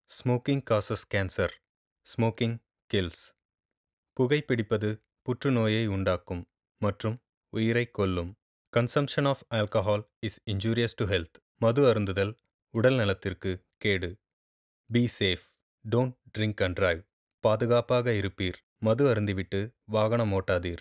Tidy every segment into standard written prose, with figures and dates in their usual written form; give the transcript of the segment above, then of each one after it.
Smoking causes cancer. Smoking kills. புகைப்பிடிப்பது புற்றுநோயை உண்டாக்கும் மற்றும் உயிரைக் கொல்லும். Consumption of alcohol is injurious to health. மது அருந்துதல் உடல் நலத்திற்கு கேடு. Be safe. Don't drink and drive. பாதுகாப்பாக இருப்பீர். மது அருந்திவிட்டு வாகனம் ஓட்டாதீர்.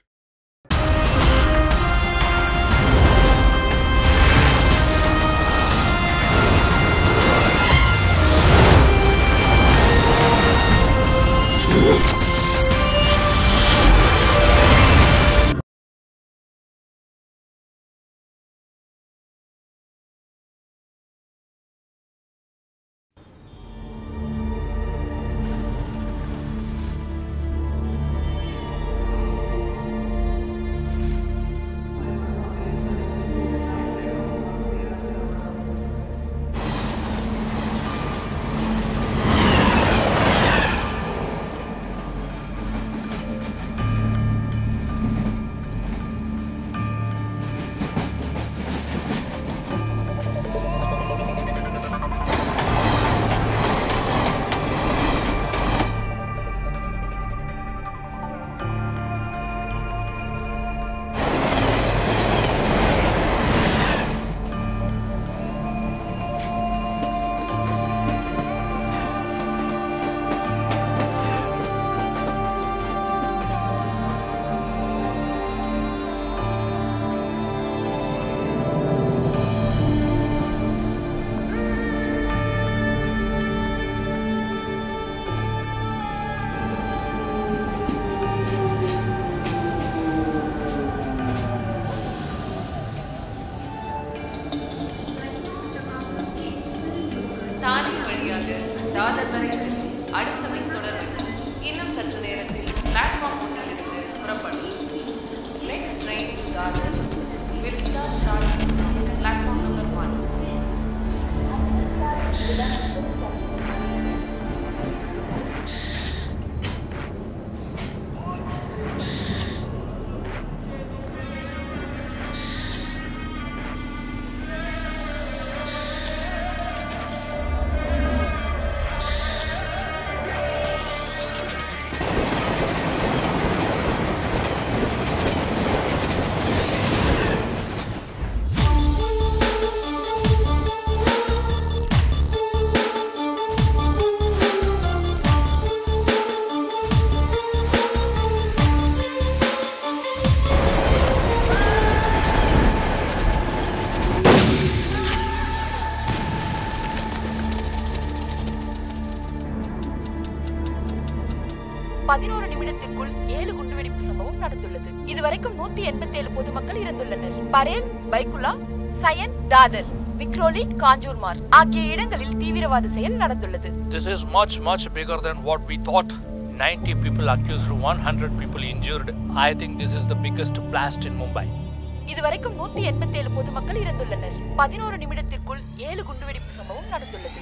தானே வழியாக தாதர் வரை செல்லும் அடுத்த மின்தொடர்பு இன்னும் சற்று நேரத்தில் பிளாட்ஃபார்ம் ஒன்றிலிருந்து புறப்படும். Next train to Dadar will start shortly from platform number 1. நிமிடத்திற்குள் 7 குண்டுவெடிப்பு சம்பவம் நடந்துள்ளது. இதுவரைக்கும் 187 பொதுமக்கள் இறந்துள்ளனர். பரேல், பைகுலா, சயன், தாதர், விக்ரோலி, காஞ்சூர்மார் ஆகிய இடங்களில் தீவிரவாத செயல் நடந்துள்ளது. This is much bigger than what we thought. 90 people accused, 100 people injured. I think this is the biggest blast in Mumbai. இதுவரைக்கும் 187 பொதுமக்கள் இறந்துள்ளனர். 11 நிமிடத்திற்குள் 7 குண்டுவெடிப்பு சம்பவம் நடந்துள்ளது.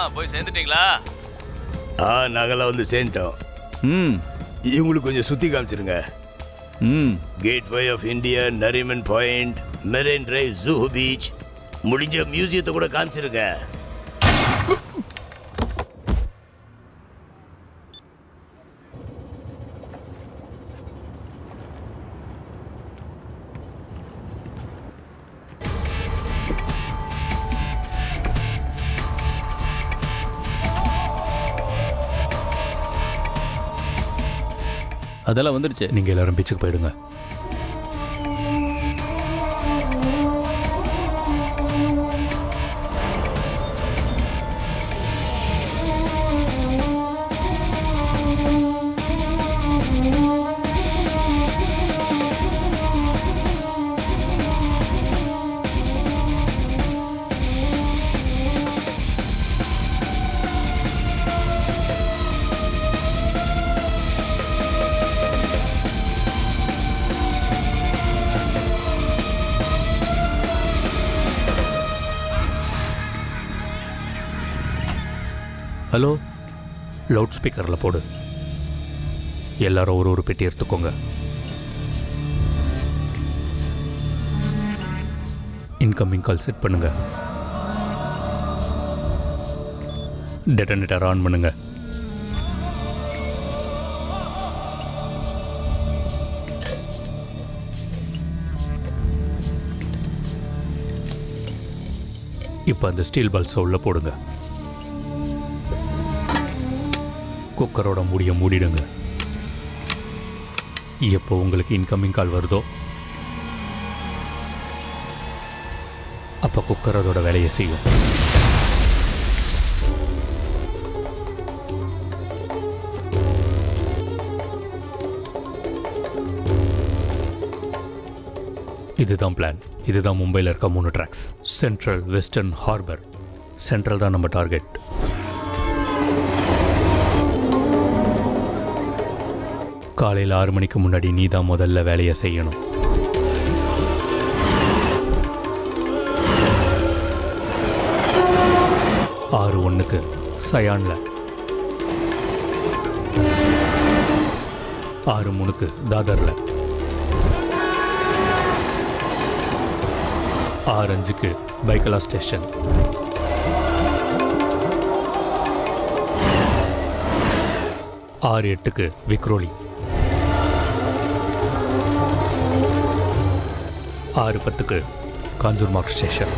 போய் சேர்ந்துட்டீங்களா? நாங்கெல்லாம் வந்து சேர்ந்துட்டோம். இவங்களுக்கு கொஞ்சம் சுற்றி காமிச்சிருங்க. Gateway of India, Nariman Point, Marine Drive, Juhu beach, முடிஞ்ச மியூசியத்தை கூட காமிச்சிருங்க. அதெல்லாம் வந்துருச்சு. நீங்கள் எல்லாரும் பீச்சுக்கு போயிடுங்க. ஹலோ, லவுட் ஸ்பீக்கரில் போடு. எல்லாரும் ஒரு பெட்டி எடுத்துக்கோங்க. இன்கமிங் கால் செட் பண்ணுங்க. டெட்டனேட்டர் ஆன் பண்ணுங்க. இப்போ அந்த ஸ்டீல் பால்ஸை உள்ள போடுங்க. குக்கரோட மூடியை மூடிடுங்க. எப்போ உங்களுக்கு இன்கமிங் கால் வருதோ அப்போ குக்கர் அதோட வேலையை செய்யும். இதுதான் பிளான். இதுதான் மும்பையில் இருக்க 3 tracks. Central, western, harbour. Central தான் நம்ம டார்கெட். காலையில் 6 மணிக்கு முன்னாடி நீ தான் முதல்ல வேலையை செய்யணும். ஆறு 1க்கு சயான்ல, 6 3க்கு தாதர்ல, 6 5க்கு பைக்கலா ஸ்டேஷன், 6 8க்கு விக்ரோலி, 6 10க்கு காஞ்சூர் மார்க் ஸ்டேஷன்,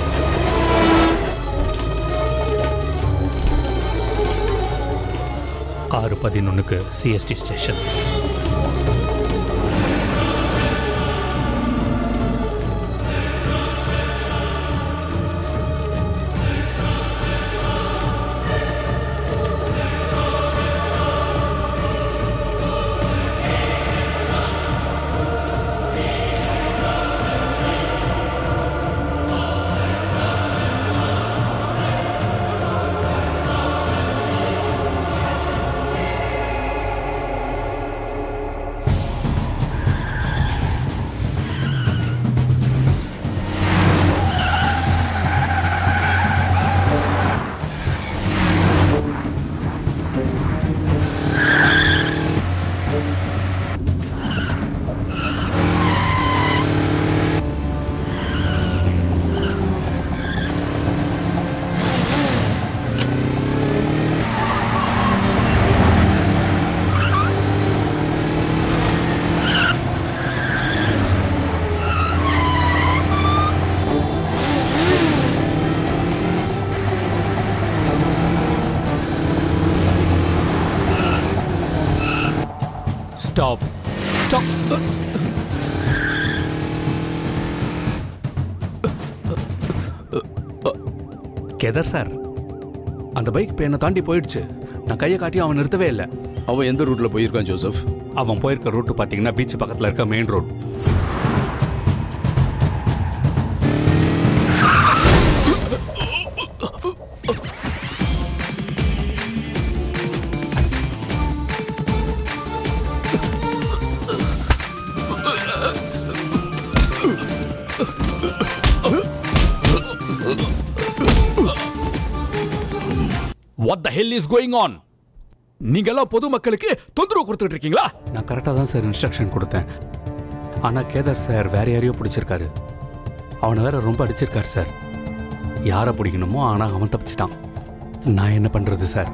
6 11க்கு CST station. Stop. Stop. Kedar sir, அந்த பைக் இப்போ என்னை தாண்டி போயிடுச்சு. நான் கையை காட்டியும் அவன் நிறுத்தவே இல்லை. அவன் எந்த ரூட்டில் போயிருக்கான் ஜோசப்? அவன் போயிருக்க ரூட்டு பார்த்தீங்கன்னா பீச் பக்கத்தில் இருக்க main road. What the hell is going on? நீங்கெல்லாம் பொதுமக்களுக்கு தொந்தரவு கொடுத்துட்டு இருக்கீங்களா? நான் கரெக்டாக தான் சார் இன்ஸ்ட்ரக்ஷன் கொடுத்தேன். ஆனால் கேதார் சார் வேற யாரையோ பிடிச்சிருக்காரு. அவனை வேற ரொம்ப அடிச்சிருக்காரு சார். யாரை பிடிக்கணுமோ ஆனால் அவன் தப்பிச்சிட்டான். நான் என்ன பண்ணுறது sir?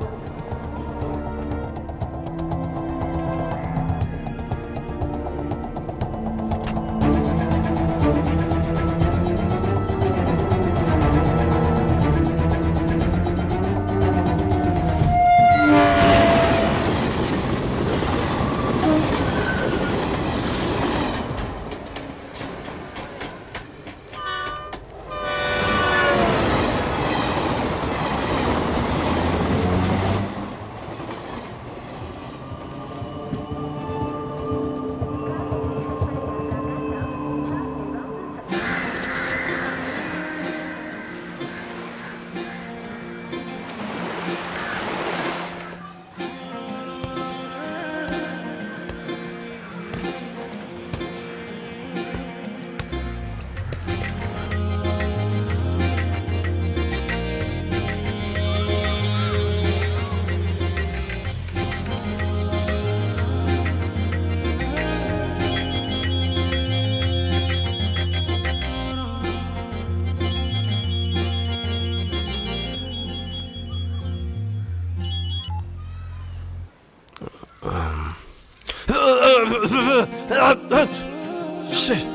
Shit.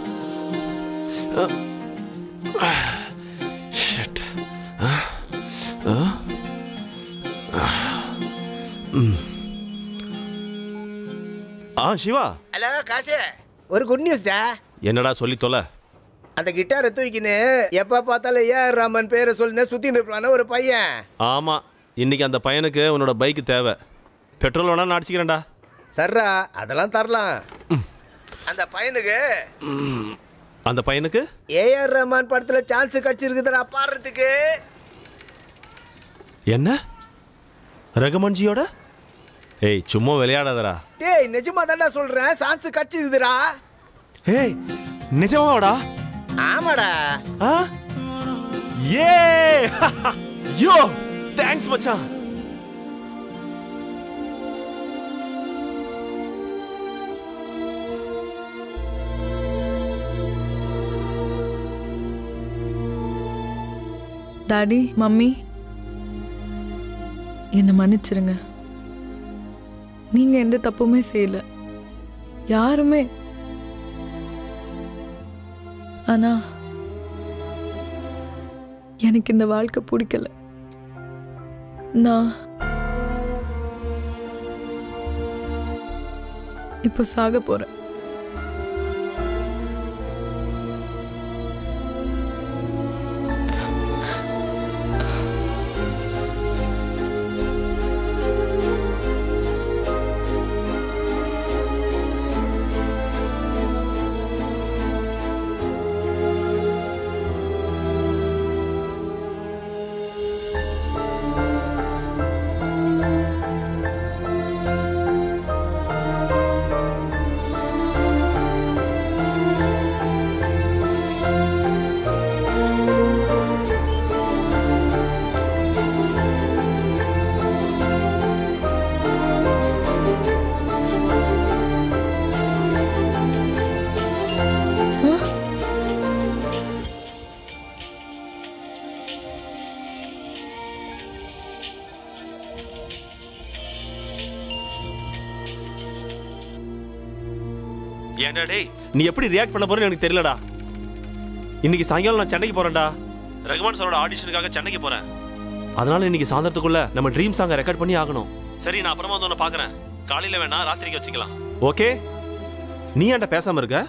Shit. Shiva. Hello காசு, ஒரு குட் நியூஸ்டா. என்னடா சொல்லி தொலை. அந்த கிட்டாரை தூக்கின்னு எப்ப பார்த்தாலும் ஏஆர் ராமன் பேரை சொல்லுன்னு சுத்தி நிற்பான ஒரு பையன். ஆமா, இன்னைக்கு அந்த பையனுக்கு உன்னோட பைக் தேவை. பெட்ரோல் வேணா நான் அடிச்சுக்கிறேன்டா. சர்ரா, அதெல்லாம் தரலாம். அந்த பையனுக்கு ஏஆர் ரஹ்மான் படத்துல சான்ஸ் கிடைச்சிருக்குதுடா பாடுறதுக்கு. என்ன ரகுமான்ஜியோட? ஏய் சும்மா விளையாடாதடா. டேய் நிஜமா தான்டா சொல்றேன், சான்ஸ் கிடைச்சிருக்குதுடா. ஏய் நிஜமாடா? ஆமாடா. ஏ யோ தேங்க்ஸ் மச்சான். டாடி, மம்மி, என்னை மன்னிச்சிருங்க. நீங்க எந்த தப்புமே செய்யல, யாருமே. ஆனா எனக்கு இந்த வாழ்க்கை பிடிக்கல. நான் இப்போ சாக போறேன். ஏன்டா டேய், நீ எப்படி ரியாக்ட் பண்ண போறேன்னு எனக்கு தெரியலடா. இன்னைக்கு சாயங்காலம் நான் சென்னைக்கு போறேன்டா. ரகுமான் சாரோட ஆடிஷனுக்காக சென்னைக்கு போறேன். அதனால இன்னைக்கு சாயந்தரத்துக்குள்ள நம்ம ட்ரீம் சாங்கை ரெக்கார்ட் பண்ணி ஆகணும். சரி, நான் அப்புறமா வந்து உன்னை பார்க்கறேன். காலையில வேணா ராத்திரிக்கு வச்சுக்கலாம். ஓகே? நீ ஏன்டா பேசாம இருக்க?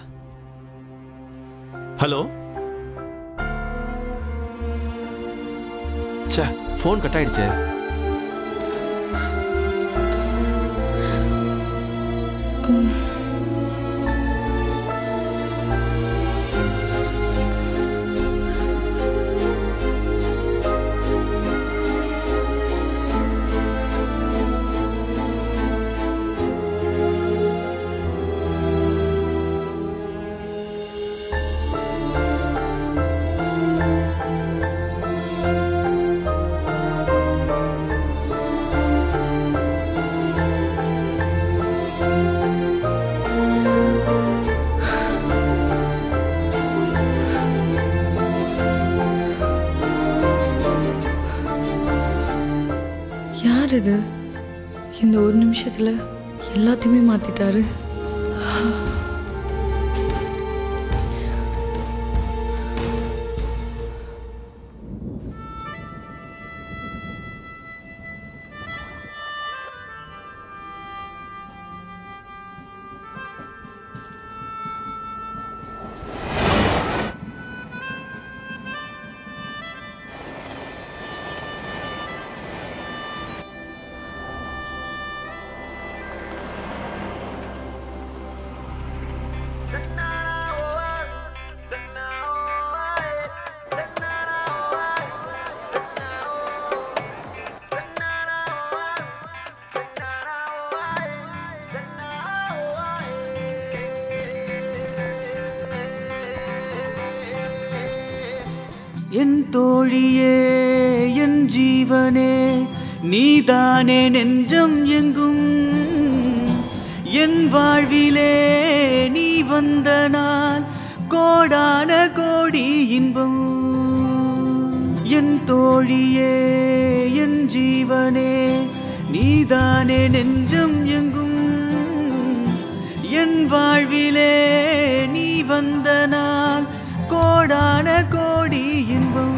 ஹலோ? ச்சே, ஃபோன் கட் ஆயிடுச்சே. யார் இது? இந்த ஒரு நிமிஷத்துல எல்லாத்தையுமே மாத்திட்டாரு. என் தோழியே என் ஜீவனே நீதானே நெஞ்சம் எங்கும் என் வாழ்விலே நீ வந்த நாள் கோடான கோடி இன்பம் என் தோழியே என் ஜீவனே நீதானே நெஞ்சம் எங்கும் என் வாழ்விலே நீ வந்த நாள் கோடான கோடி இன்பம்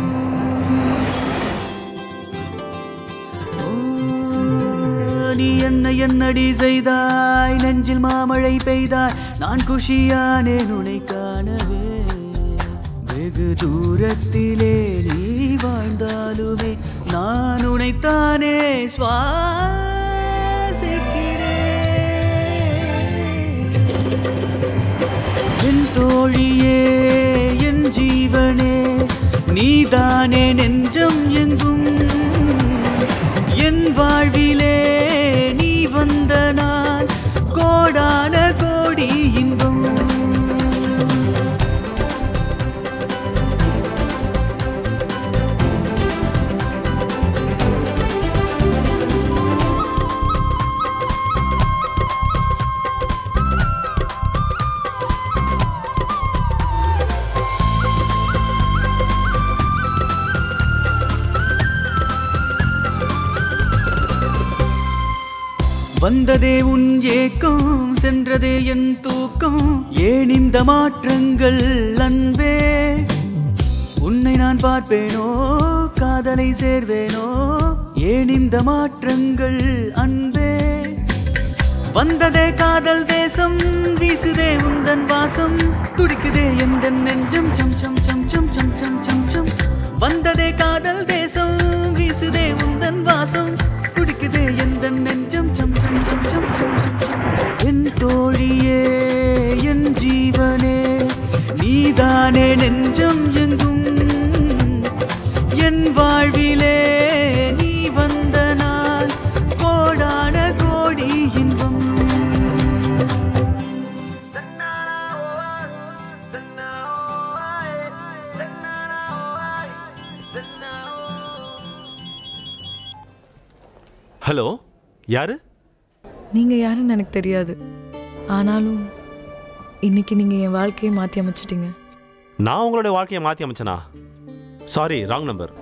நீ என்னடி செய்தாய் நெஞ்சில் மாமழை பெய்தாய் நான் குஷியானேன் உன்னை காணவே வெகு தூரத்திலே நீ வாழ்ந்தாலுமே நான் உன்னைத்தானே என் தோழியே என் ஜீவனே நீதானே நெஞ்சம் எங்கும் என் வாழ்விலே நீ வந்த நாள் கோடான கோடி இன்பம் வந்ததே உன் ஏக்கம் சென்றதே என் தூக்கம் ஏன் இந்த மாற்றங்கள் அன்பே உன்னை நான் பார்ப்பேனோ காதலை சேர்வேனோ ஏன் இந்த மாற்றங்கள் அன்பே வந்ததே காதல் தேசம் வீசுதே உந்தன் வாசம் துடிக்குதே எந்த நெஞ்சம் சம் சம் சம் சம் சம் சம் சம் சம் வந்ததே காதல் தேசம் வீசுதே உந்தன் வாசம் துடிக்குதே எந்த நெஞ்சம் சம் சம் சம் சம் சம் என் தோழியே என் ஜீவனே நீதானே நெஞ்சம் எங்கும் என் வாழ்விலே நீ வந்த நாள் கோடான கோடி இன்பம் ஹலோ யாரு? நீங்க யாருன்னு எனக்கு தெரியாது. ஆனாலும் இன்னைக்கு நீங்க என் வாழ்க்கையை மாத்தி அமைச்சிட்டீங்க. நான் உங்களுடைய வாழ்க்கையை மாற்றி அமைச்சனா? Sorry, wrong number.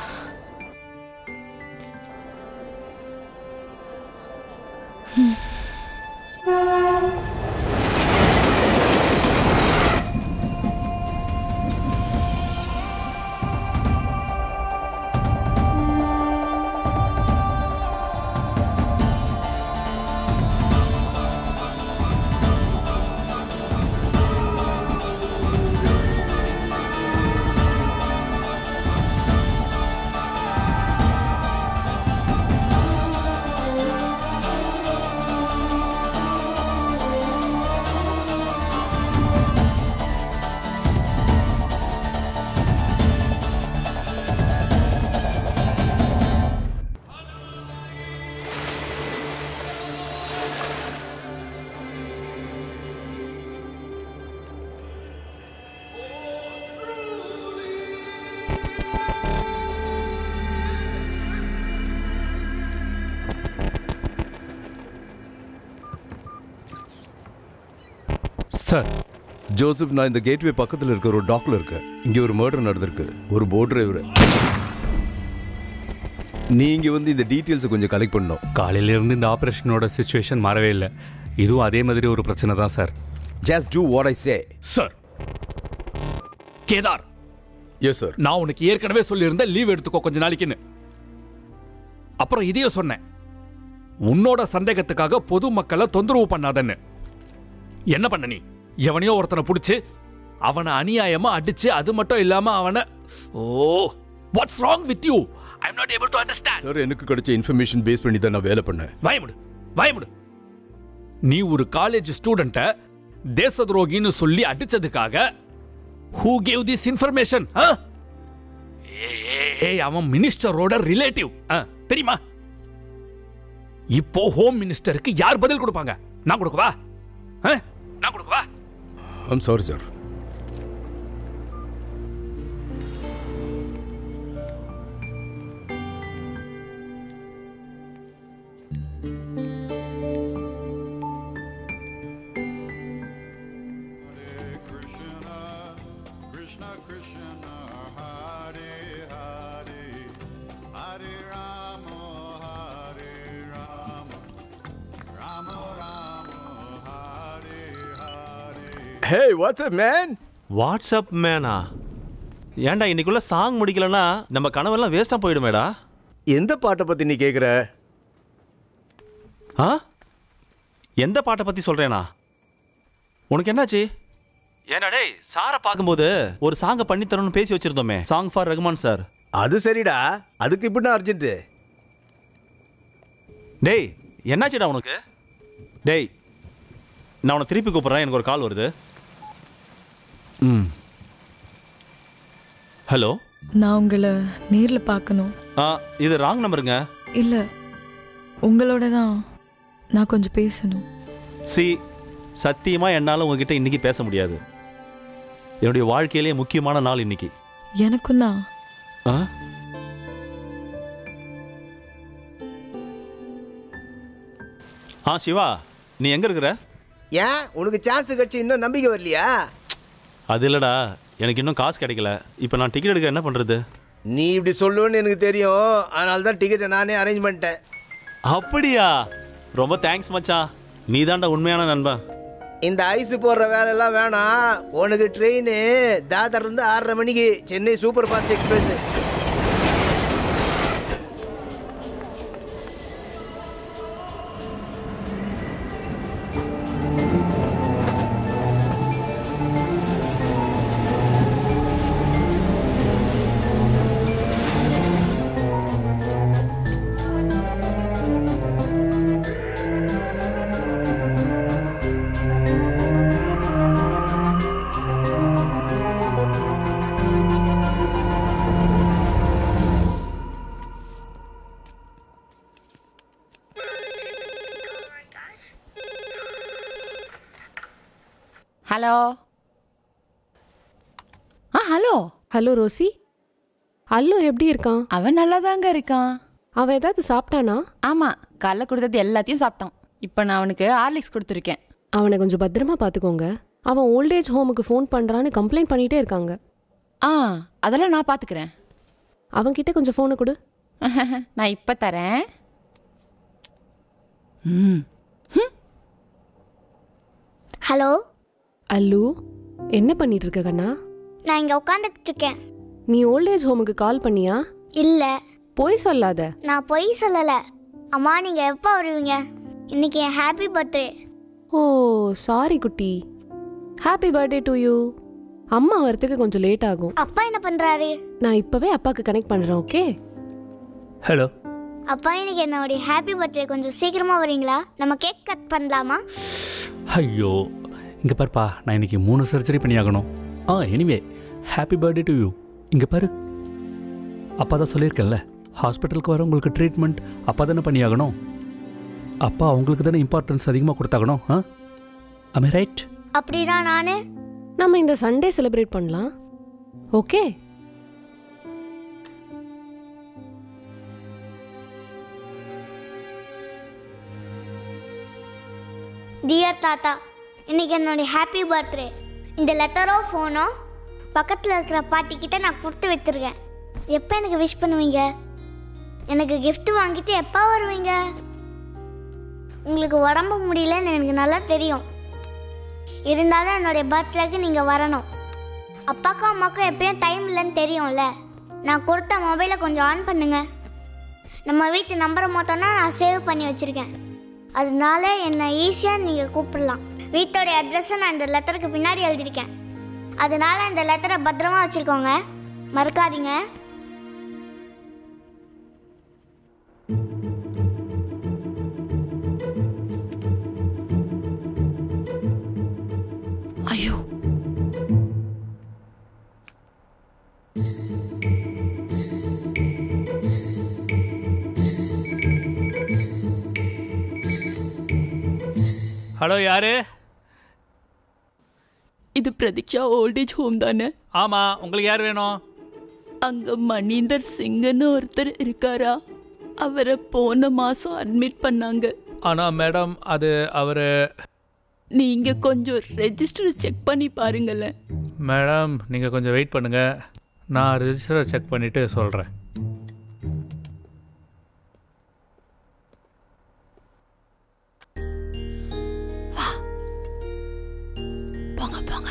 Sir Joseph, நான் இந்த கேட்வே பக்கத்தில் இருக்கிற ஒரு டாக்ல இருக்கேன். இங்கே ஒரு மர்டர் நடந்திருக்கு. ஒரு போட் டிரைவர் நீங்க வந்து இந்த டீட்டெயில்ஸை கொஞ்சம் கலெக்ட் பண்ணணும். காலையிலேருந்து இந்த ஆப்ரேஷனோட சிச்சுவேஷன் மாறவே இல்லை. இதுவும் அதே மாதிரி ஒரு பிரச்சனை தான் sir. Just do what I say. Sir Kedar. Yes sir. நான் உனக்கு ஏற்கனவே சொல்லியிருந்தேன் லீவ் எடுத்துக்கோ கொஞ்ச நாளைக்குன்னு. அப்புறம் இதையும் சொன்னேன், உன்னோட சந்தேகத்துக்காக பொதுமக்களை தொந்தரவு பண்ணாதன்னு. என்ன பண்ண நீ? எவனையோ ஒருத்தனை பிடிச்சு அவனை அநியாயமா அடிச்சு, அது மட்டும் இல்லாம அவனை what's wrong with you? I am not able to understand. Sir, எனக்கு கிடைச்ச இன்ஃபர்மேஷன் பேஸ் பண்ணி தான் நான் வேலை பண்ணேன். பயமுடு. நீ ஒரு காலேஜ் ஸ்டூடெண்ட்டை தேச துரோகின்னு சொல்லி அடிச்சதுக்காக who gave this information? அவன் மினிஸ்டரோட ரிலேட்டிவ் தெரியுமா? இப்போ ஹோம் மினிஸ்டருக்கு யார் பதில் கொடுப்பாங்க? நான் கொடுக்கவா? I'm sorry sir. Hey, what's up, man? What's up மேனா? ஏன்டா இன்னைக்குள்ள சாங் முடிக்கலன்னா நம்ம கனவெல்லாம் வேஸ்டா போயிடுமேடா. எந்த பாட்டை பத்தி நீ கேக்குற? எந்த பாட்டை பத்தி சொல்றேனா? உனக்கு என்னாச்சு? ஏன்டா டேய், சாரை பார்க்கும்போது ஒரு சாங்கை பண்ணி தரணும்னு பேசி வச்சிருந்தோமே, சாங் ஃபார் ரகுமான் சார். அது சரிடா, அதுக்கு இப்படி அர்ஜென்ட். டேய் என்னாச்சுடா உனக்கு? டேய் நான் உன்னை திருப்பி கூப்பிட்றேன், எனக்கு ஒரு கால் வருது. ஹலோ, நான் உங்களை நேரில் பார்க்கணும். இது ராங் நம்பருங்க. இல்லை, உங்களோட தான் நான் கொஞ்சம் பேசணும். சத்தியமாக என்னால் உங்ககிட்ட இன்னைக்கு பேச முடியாது. என்னுடைய வாழ்க்கையிலேயே முக்கியமான நாள் இன்னைக்கு. எனக்கும் தான். சிவா, நீ எங்கே இருக்கிற? ஏன் உனக்கு சான்ஸ் கிடைச்சி இன்னும் நம்பிக்கை வரலையா? அது இல்லைடா, எனக்கு இன்னும் காசு கிடைக்கல. இப்போ நான் டிக்கெட் எடுக்க என்ன பண்ணுறது? நீ இப்படி சொல்லுவேன்னு எனக்கு தெரியும், அதனால தான் டிக்கெட்டை நானே அரேஞ்ச் பண்ணிட்டேன். அப்படியா? ரொம்ப தேங்க்ஸ் மச்சான், நீ தான்டா உண்மையான நண்பன். இந்த ஐஸ் போடுற வேலையெல்லாம் வேணாம். உனக்கு ட்ரெயின் தாதர்லேருந்து 6:30 மணிக்கு, Chennai super fast express. Hello. Hello. Hello Rosy. Allu எப்படி இருக்கான்? அவன் நல்லா தாங்க இருக்கான். அவன் ஏதாவது சாப்பிட்டானா? ஆமாம், காலைல கொடுத்தது எல்லாத்தையும் சாப்பிட்டான். இப்போ நான் அவனுக்கு ஹார்லிக்ஸ் கொடுத்துருக்கேன். அவனை கொஞ்சம் பத்திரமா பார்த்துக்கோங்க. அவன் ஓல்டேஜ் ஹோமுக்கு ஃபோன் பண்ணுறான்னு கம்ப்ளைண்ட் பண்ணிகிட்டே இருக்காங்க. அதெல்லாம் நான் பார்த்துக்கிறேன். அவன்கிட்ட கொஞ்சம் ஃபோனை கொடு. நான் இப்போ தரேன். ஹலோ. அல்லு, என்ன பண்ணிட்டு இருக்க கண்ணா? நான் இங்கே உட்காந்துக்கிட்டு இருக்கேன். நீ ஓல்டேஜ் ஹோமுக்கு கால் பண்ணியா? இல்லை. போய் சொல்லாத. நான் பொய் சொல்லலை. அம்மா, நீங்கள் எப்போ வருவீங்க? இன்னைக்கு என் ஹாப்பி பர்த்டே. ஓ சாரி குட்டி. Happy birthday to you. அம்மா வரத்துக்கு கொஞ்சம் லேட் ஆகும். அப்பா என்ன பண்ணுறாரு? நான் இப்போவே அப்பாவுக்கு கனெக்ட் பண்ணுறேன். ஓகே. ஹலோ அப்பா, இன்னைக்கு என்னோடைய ஹாப்பி பர்த்டே, கொஞ்சம் சீக்கிரமாக வரீங்களா? நம்ம கேக் கட் பண்ணலாமா? ஐயோ, இங்கே பாருப்பா, நான் இன்னைக்கு 3 சர்ஜரி பண்ணியாகணும். Anyway happy birthday to you. இங்கே பாரு, அப்பா தான் சொல்லியிருக்கேன்ல, ஹாஸ்பிட்டலுக்கு வர உங்களுக்கு ட்ரீட்மெண்ட் அப்பா தானே பண்ணியாகணும். அப்பா அவங்களுக்கு தானே இம்பார்ட்டன்ஸ் அதிகமாக கொடுத்தாகணும். I right? அப்படின்னா நானு நம்ம இந்த சண்டே செலிப்ரேட் பண்ணலாம். ஓகே. டியர் தாத்தா, இன்னைக்கு என்னுடைய ஹாப்பி பர்த்டே. இந்த லெட்டரோ ஃபோனோ பக்கத்தில் இருக்கிற பாட்டிக்கிட்ட நான் கொடுத்து வச்சிருக்கேன். எப்போ எனக்கு விஷ் பண்ணுவீங்க? எனக்கு gift வாங்கிட்டு எப்போ வருவீங்க? உங்களுக்கு உடம்பு முடியலன்னு எனக்கு நல்லா தெரியும். இருந்தாலும் என்னுடைய பர்த்டேக்கு நீங்கள் வரணும். அப்பாக்கும் அம்மாக்கும் எப்பயும் டைம் இல்லைன்னு தெரியும்ல. நான் கொடுத்த மொபைலை கொஞ்சம் ஆன் பண்ணுங்க. நம்ம வீட்டு நம்பரை மொத்தம்னா நான் சேவ் பண்ணி வச்சுருக்கேன். அதனால என்னை ஈஸியாக நீங்கள் கூப்பிடலாம். வீட்டோடைய அட்ரஸை நான் இந்த லெட்டருக்கு பின்னாடி எழுதியிருக்கேன். அதனால இந்த லெட்டரை பத்திரமா வச்சுருக்கோங்க, மறக்காதீங்க. ஐயோ, ஹலோ யாரு? இது பிரதீக்ஷா ஓல்டேஜ் ஹோம் தானே? ஆமா, உங்களுக்கு யார் வேணும்? அங்க மணிந்தர் சிங்னு ஒருத்தர் இருக்காரா? அவரை போன மாசம் அட்மிட் பண்ணாங்க. ஆனா மேடம், அது அவரு. நீங்க கொஞ்சம் ரெஜிஸ்டர் செக் பண்ணி பாருங்களேன். மேடம் நீங்க கொஞ்சம் வெயிட் பண்ணுங்க, நான் ரெஜிஸ்டரை செக் பண்ணிட்டு சொல்றேன். போங்க போங்க.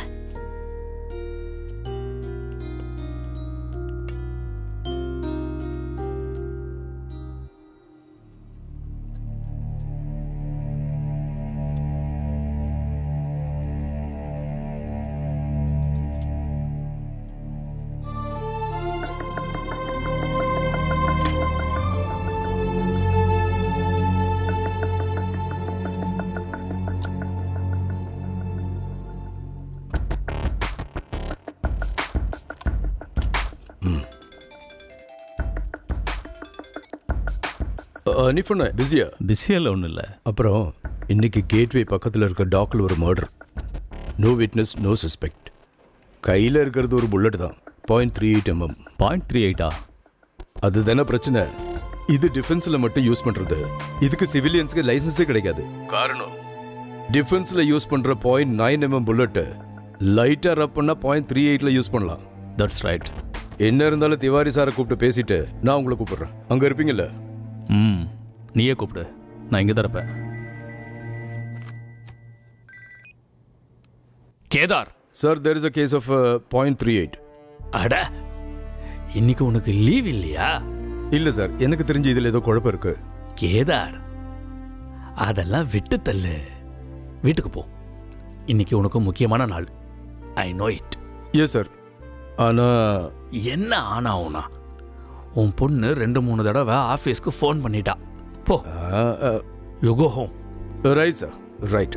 நீ பண்ண பிஸியா? பிஸியால் ஒன்றும் இல்லை. அப்புறம் இன்னைக்கு கேட்வே பக்கத்தில் இருக்க டாக்கில் ஒரு murder. No witness, no suspect. கையில் இருக்கிறது ஒரு புல்லட் தான், 0.38 mm. 0.38ஆ? அதுதானே பிரச்சனை. இது டிஃபென்ஸில் மட்டும் யூஸ் பண்ணுறது. இதுக்கு சிவிலியன்ஸுக்கு லைசன்ஸே கிடைக்காது. காரணம், டிஃபென்ஸில் யூஸ் பண்ணுற 0.9 mm புல்லட்டு லைட்டாக ரப் பண்ணால் 0.38ல் யூஸ் பண்ணலாம். That's right. என்ன இருந்தாலும் திவாரி சாரை கூப்பிட்டு பேசிட்டு நான் உங்களை கூப்பிடுறேன். அங்கே இருப்பீங்கல்ல? நீயே கூப்பிடு, நான் இங்கே தான் இருப்பேன். Kedar sir, there is a case of 0.38. அட, இன்னைக்கு உனக்கு லீவ் இல்லையா? இல்லை சார், எனக்கு தெரிஞ்சு இதில் ஏதோ குழப்பம் இருக்கு. கேதார், அதெல்லாம் விட்டு தள்ளு, வீட்டுக்கு போ. இன்னைக்கு உனக்கு முக்கியமான நாள். I know it. Yes sir. ஆனால் என்ன ஆனாவுனா, உன் பொண்ணு 2-3 தடவை ஆஃபீஸ்க்கு ஃபோன் பண்ணிட்டா. போ, you go home. Right sir, right.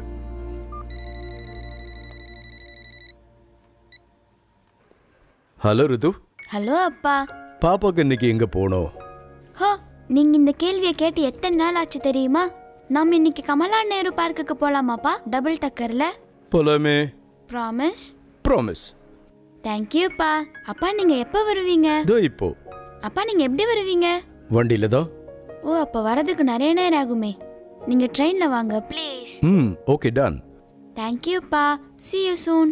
Hello Ritu. Hello அப்பா. பாப்பாக்கு இன்னைக்கு எங்கே போனோம்? ஹோ, நீங்கள் இந்த கேள்வியை கேட்டு எத்தனை நாள் ஆச்சு தெரியுமா? நாம் இன்னைக்கு கமலா நேரு பார்க்குக்கு போகலாமாப்பா? டபுள் டக்கரில் போலாமே. ப்ராமிஸ்? ப்ராமிஸ். தேங்க்யூப்பா. அப்பா நீங்கள் எப்போ வருவீங்க? இதோ இப்போ. அப்பா நீங்கள் எப்படி வருவீங்க? வண்டியில் தான். ஓ, அப்போ வரதுக்கு நிறைய நேரம் ஆகுமே. நீங்கள் ட்ரெயினில் வாங்க ப்ளீஸ். Okay, done. தேங்க்யூப்பா. see you soon.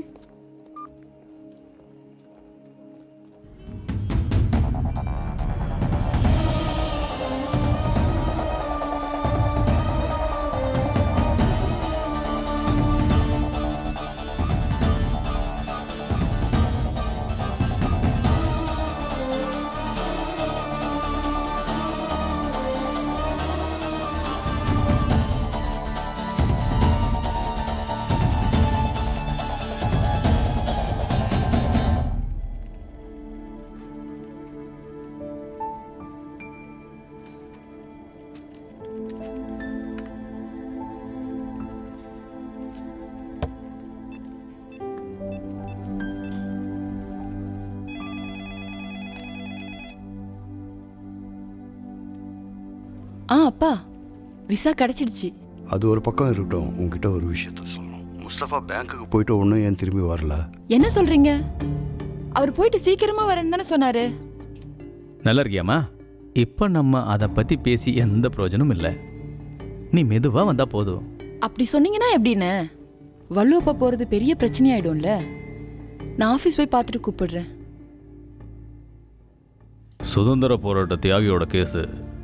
அப்பா, விசா கிடைச்சிடுச்சு. அது ஒரு பக்கம் இருக்கட்டும், உங்ககிட்ட ஒரு விஷயத்த சொல்லணும். முஸ்தபா பேங்க்குக்கு போயிட்டு ஒன்றும் ஏன் திரும்பி வரல? என்ன சொல்றீங்க? அவர் போயிட்டு சீக்கிரமா வரேன்னு தானே சொன்னாரு. நல்லா இருக்கியாமா? இப்போ நம்ம அதை பற்றி பேசி எந்த பிரயோஜனமும் இல்லை. நீ மெதுவாக வந்தால் போதும். அப்படி சொன்னீங்கன்னா எப்படின்னு? வள்ளுவப்பா போகிறது பெரிய பிரச்சனையாயிடும்ல. நான் ஆஃபீஸ் போய் பார்த்துட்டு கூப்பிடுறேன். சுதந்திர போராட்ட தியாகியோட கேஸு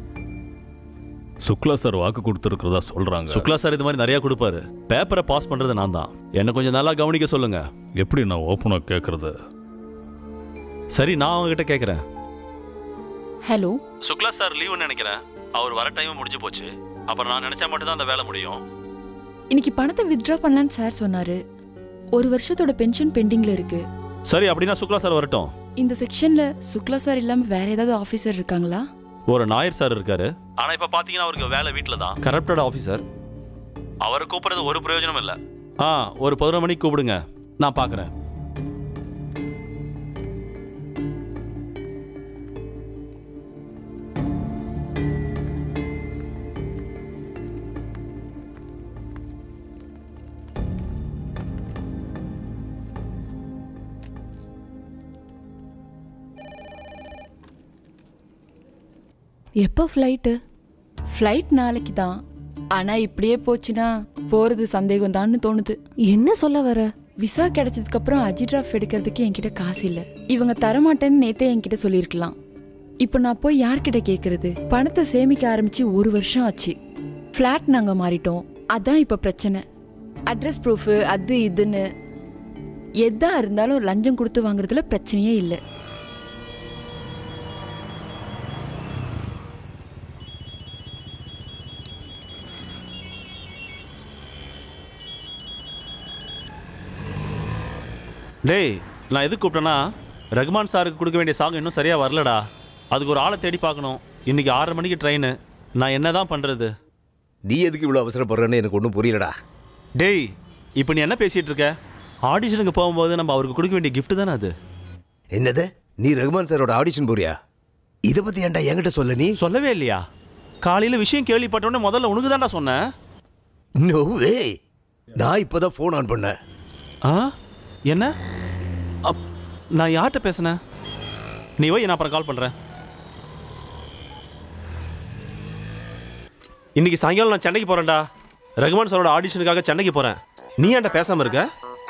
சுக்லா சார் வாக்கு கொடுத்துருக்கிறதா சொல்கிறாங்க. சுக்லா சார் இது மாதிரி நிறையா கொடுப்பாரு. பேப்பரை பாஸ் பண்ணுறது நான் தான். என்னை கொஞ்சம் நல்லா கவனிக்க சொல்லுங்க. எப்படி நான் ஓப்பனாக கேட்குறது? சரி, நான் அவங்ககிட்ட கேட்குறேன். ஹலோ, சுக்லா சார் லீவுன்னு நினைக்கிறேன். அவர் வர டைம் முடிஞ்சு போச்சு. அப்புறம் நான் நினச்சா மட்டும் தான் அந்த வேலை முடியும். இன்னைக்கு பணத்தை வித்ட்ரா பண்ணலான்னு சார் சொன்னாரு. 1 வருஷத்தோட பென்ஷன் பெண்டிங்ல இருக்கு. சரி, அப்படின்னா சுக்லா சார் வரட்டும். இந்த செக்ஷன்ல சுக்லா சார் இல்லாம வேற ஏதாவது ஆபீசர் இருக்காங்களா? ஒரு நாயர் சார் இருக்காரு. ஆனா இப்ப பாத்தீங்கன்னா அவருக்கு வேலை வீட்டுல தான். Corrupted officer. அவரை கூப்பிடுறது ஒரு பிரயோஜனம் இல்ல. ஒரு 11 மணிக்கு கூப்பிடுங்க, நான் பாக்குறேன். எப்போ ஃப்ளைட்டு? ஃப்ளைட் நாளைக்கு தான். ஆனா இப்படியே போச்சுன்னா போறது சந்தேகம் தான்னு தோணுது. என்ன சொல்ல வர? விசா கிடைச்சதுக்கு அப்புறம் அஜிட்ராஃப் எடுக்கிறதுக்கு என்கிட்ட காசு இல்லை. இவங்க தரமாட்டேன்னு நேத்தே என்கிட்ட சொல்லியிருக்கலாம். இப்போ நான் போய் யார்கிட்ட கேட்கறது? பணத்தை சேமிக்க ஆரம்பிச்சு 1 வருஷம் ஆச்சு. ஃப்ளாட் நாங்க மாறிட்டோம். அதான் இப்போ பிரச்சனை. அட்ரஸ் ப்ரூஃபு அது இதுன்னு எதா இருந்தாலும் லஞ்சம் கொடுத்து வாங்குறதுல பிரச்சனையே இல்லை. டேய், நான் எதுக்கு கூப்பிட்டேன்னா, ரகுமான் சாருக்கு கொடுக்க வேண்டிய சாங் இன்னும் சரியாக வரலடா. அதுக்கு ஒரு ஆளை தேடி பார்க்கணும். இன்றைக்கி 6:30 மணிக்கு ட்ரெயின். நான் என்ன தான் பண்ணுறது? நீ எதுக்கு இவ்வளோ அவசரப்படுறேன்னு எனக்கு ஒன்றும் புரியலடா. டேய், இப்போ நீ என்ன பேசிகிட்டு இருக்க? ஆடிஷனுக்கு போகும்போது நம்ம அவருக்கு கொடுக்க வேண்டிய கிஃப்ட் தானே அது. என்னது? நீ ரகுமான் சாரோட ஆடிஷன் போறியா? இதை பற்றி ஏன்டா என்கிட்ட சொல்ல? நீ சொல்லவே இல்லையா? காலையில் விஷயம் கேள்விப்பட்டோன்னே முதல்ல உனக்கு தான்டா சொன்னேன். No way. நான் இப்போ தான் ஃபோன் ஆன் பண்ணேன். என்ன? நான் யார்கிட்ட பேசுனேன்? நீ போய் நான் அப்புறம் கால் பண்ணுறேன். இன்னைக்கு சாயங்காலம் நான் சென்னைக்கு போகிறேன்டா. ரகுமான் சாரோட ஆடிஷனுக்காக சென்னைக்கு போகிறேன். நீ ஏன்டா பேசாமல் இருக்க?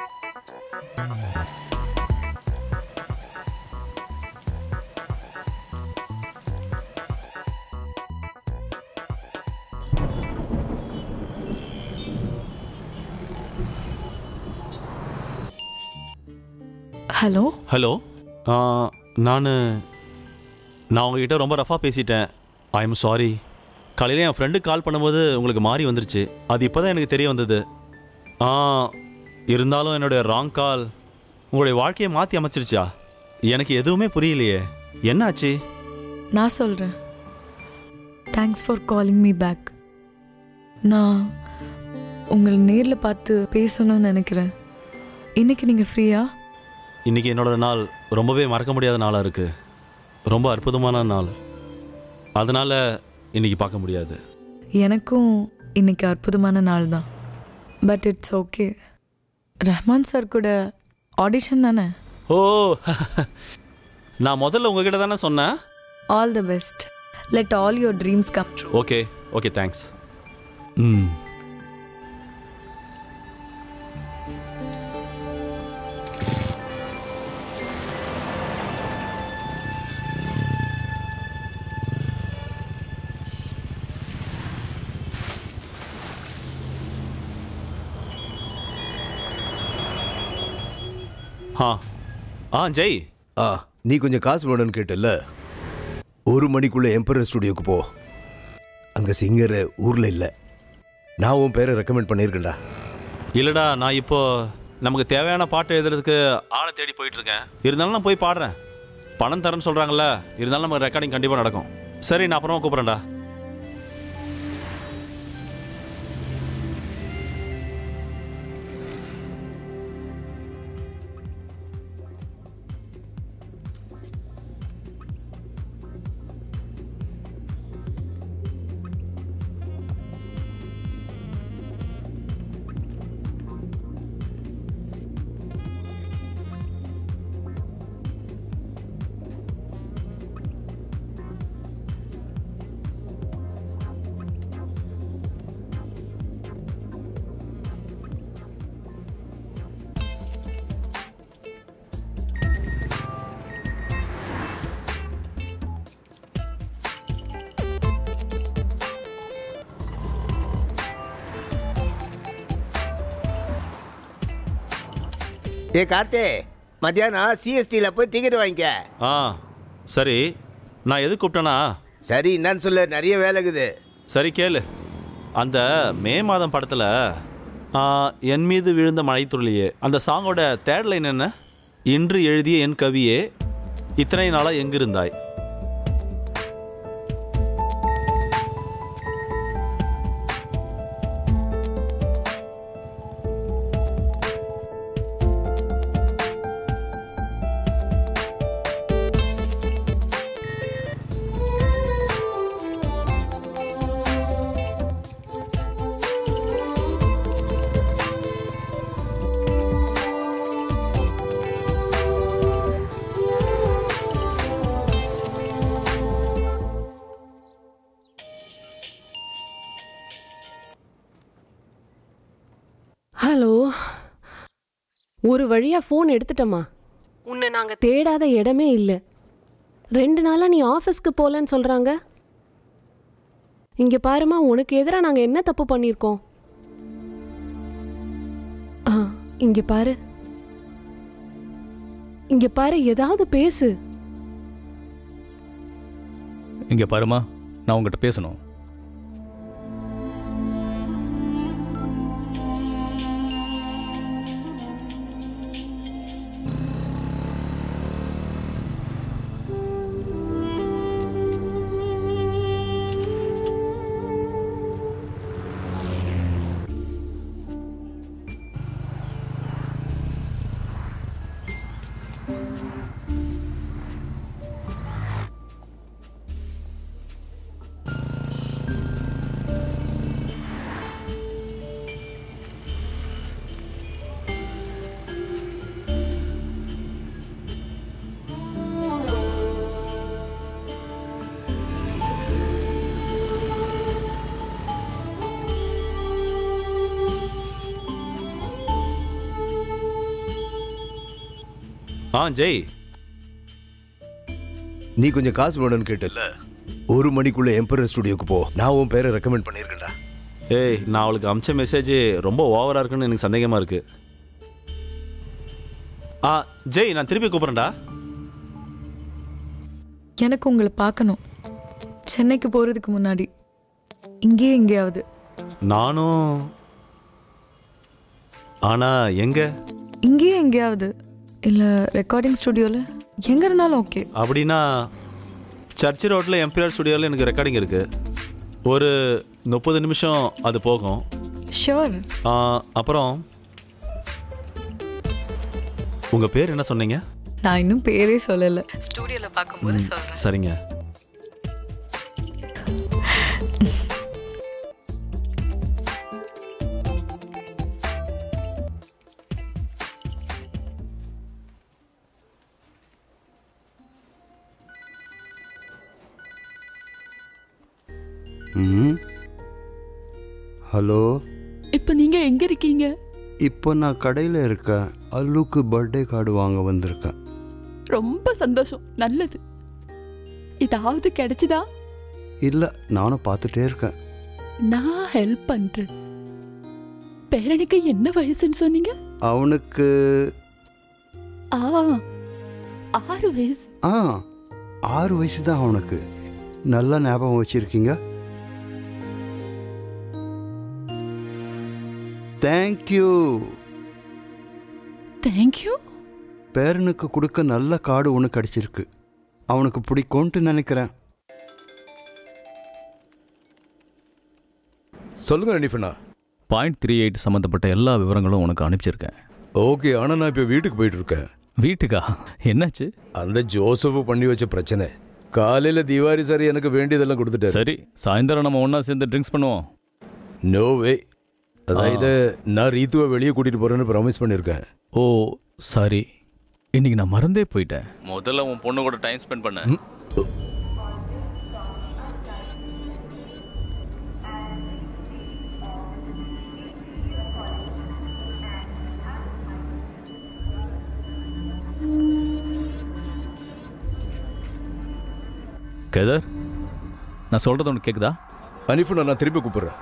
ஹலோ ஹலோ, நான் உங்ககிட்ட ரொம்ப ரஃபாக பேசிட்டேன். I am sorry. காலையில் என் ஃப்ரெண்டுக்கு கால் பண்ணும்போது உங்களுக்கு மாறி வந்துருச்சு. அது இப்போ தான் எனக்கு தெரிய வந்தது. இருந்தாலும் என்னுடைய ராங் கால் உங்களுடைய வாழ்க்கையை மாற்றி அமைச்சிருச்சா? எனக்கு எதுவுமே புரியலையே. என்னாச்சு? நான் சொல்கிறேன். Thanks for calling me back. நான் உங்களை நேரில் பார்த்து பேசணும்னு நினைக்கிறேன். இன்னைக்கு நீங்கள் ஃப்ரீயா? இன்றைக்கி என்னோட நாள் ரொம்பவே மறக்க முடியாத நாளாக இருக்குது. ரொம்ப அற்புதமான நாள். அதனால் இன்றைக்கி பார்க்க முடியாது. எனக்கும் இன்னைக்கு அற்புதமான நாள் தான். But it's okay. Rahman sir கூட ஆடிஷன் தானே? ஓ, நான் முதல்ல உங்ககிட்ட தானே சொன்னேன். All the best. Let all your dreams come true. Okay okay, thanks. Jai, நீ கொஞ்சம் காசு வேணும்னு கேட்டல. 1 மணிக்குள்ள எம்பரர் ஸ்டுடியோக்கு போ. அங்கே சிங்கர் ஊரில் இல்லை. நான் உன் பேரை ரெக்கமெண்ட் பண்ணியிருக்கேன்டா. இல்லைடா, நான் இப்போ நமக்கு தேவையான பாட்டு எழுதுறதுக்கு ஆளை தேடி போயிட்டுருக்கேன். இருந்தாலும் நான் போய் பாடுறேன். பணம் தரேன்னு சொல்கிறாங்கல்ல, இருந்தாலும் நமக்கு ரெக்கார்டிங் கண்டிப்பாக நடக்கும். சரி, நான் அப்புறமா கூப்பிட்றேன்டா. ஏ கார்த்தே, மத்தியானம் சிஎஸ்டியில் போய் டிக்கெட் வாங்கிக்க. ஆ சரி, நான் எது கூப்பிட்டேன்னா? சரி, என்னன்னு சொல்ல, நிறைய வேலை இருக்குது. சரி கேளு, அந்த மே மாதம் படத்தில் என் மீது விழுந்த மழைத்துள்ளியே அந்த சாங்கோட தேர்ட் லைன் என்ன? இன்று எழுதிய என் கவியே இத்தனை நாளாக எங்கிருந்தாய்? ஹலோ, ஒரு வழியாக ஃபோன் எடுத்துட்டோமா? உன்னை நாங்கள் தேடாத இடமே இல்லை. 2 நாளாக நீ ஆஃபீஸ்க்கு போகலன்னு சொல்கிறாங்க. இங்கே பாருமா, உனக்கு எதிராக நாங்கள் என்ன தப்பு பண்ணியிருக்கோம்? இங்கே பாரு, இங்கே பாரு, ஏதாவது பேசு. இங்கே பாருமா, நான் உங்ககிட்ட பேசணும். ஜெய், நீ கொஞ்சம் காசு வேணும்னு கேட்டல, 1 மணிக்குள்ள எம்பரர் ஸ்டுடியோக்கு போ. நான் உன் பேரை ரெக்கமெண்ட் பண்ணியிருக்கேன்டா. ஏய், நான் அவளுக்கு அமிச்ச மெசேஜ் ரொம்ப ஓவராக இருக்குன்னு எனக்கு சந்தேகமாக இருக்கு. ஜெய், நான் திருப்பி கூப்பிட்றேன்டா. எனக்கு உங்களை பார்க்கணும். சென்னைக்கு போகிறதுக்கு முன்னாடி இங்கேயே எங்கேயாவது. நானும். ஆனால் எங்கே? இங்கேயே எங்கேயாவது, இல்லை ரெக்கார்டிங் ஸ்டுடியோவில், எங்கே இருந்தாலும் ஓகே. அப்படின்னா சர்ச் ரோட்டில் எம்பீரியர் ஸ்டுடியோவில் எனக்கு ரெக்கார்டிங் இருக்குது. ஒரு 30 நிமிஷம் அது போகும். ஷுவர். அப்புறம் உங்கள் பேர் என்ன சொன்னீங்க? நான் இன்னும் பேரே சொல்லலை. ஸ்டுடியோவில் பார்க்கும்போது சொல்கிறேன். சரிங்க. ஹலோ, இப்போ நீங்கள் எங்கே இருக்கீங்க? இப்போ நான் கடையில் இருக்கேன். அல்லுக்கு பர்த்டே கார்டு வாங்க வந்திருக்கேன். ரொம்ப சந்தோஷம், நல்லது. ஏதாவது கிடைச்சதா? இல்லை, நானும் பார்த்துட்டே இருக்கேன். நான் ஹெல்ப் பண்ணுறேன். பேரனுக்கு என்ன வயசுன்னு சொன்னீங்க? அவனுக்கு 6 வயசு. 6 வயசு தான் அவனுக்கு. நல்லா ஞாபகம் வச்சிருக்கீங்க. தேங்க்யூ. தேங்க்யூ. பேரனுக்கு கொடுக்க நல்ல கார்டு ஒன்று கிடைச்சிருக்கு. அவனுக்கு பிடிக்கும்ட்டு நினைக்கிறேன். சொல்லுங்க ரெனிஃபனா. 0.38 சம்மந்தப்பட்ட எல்லா விவரங்களும் உனக்கு அனுப்பிச்சிருக்கேன். ஓகே, ஆனால் நான் இப்போ வீட்டுக்கு போயிட்டு இருக்கேன். வீட்டுக்கா? என்னாச்சு? அந்த ஜோசப் பண்ணி வச்ச பிரச்சனை. காலையில் திவாரி சார் எனக்கு வேண்டியதெல்லாம் கொடுத்துட்டாரு. சரி, சாயந்தரம் நம்ம ஒன்றா சேர்ந்து ட்ரிங்க்ஸ் பண்ணுவோம். No way. அதாவது நான் ரீத்துவை வெளியே கூட்டிகிட்டு போகிறேன்னு ப்ராமிஸ் பண்ணியிருக்கேன். ஓ சாரி, இன்னைக்கு நான் மறந்தே போயிட்டேன். முதல்ல உன் பொண்ணு கூட டைம் ஸ்பெண்ட் பண்ண. கேதர், நான் சொல்றது உனக்கு கேக்குதா? அனிஃபுனா, நான் திருப்பி கூப்பிடுறேன்.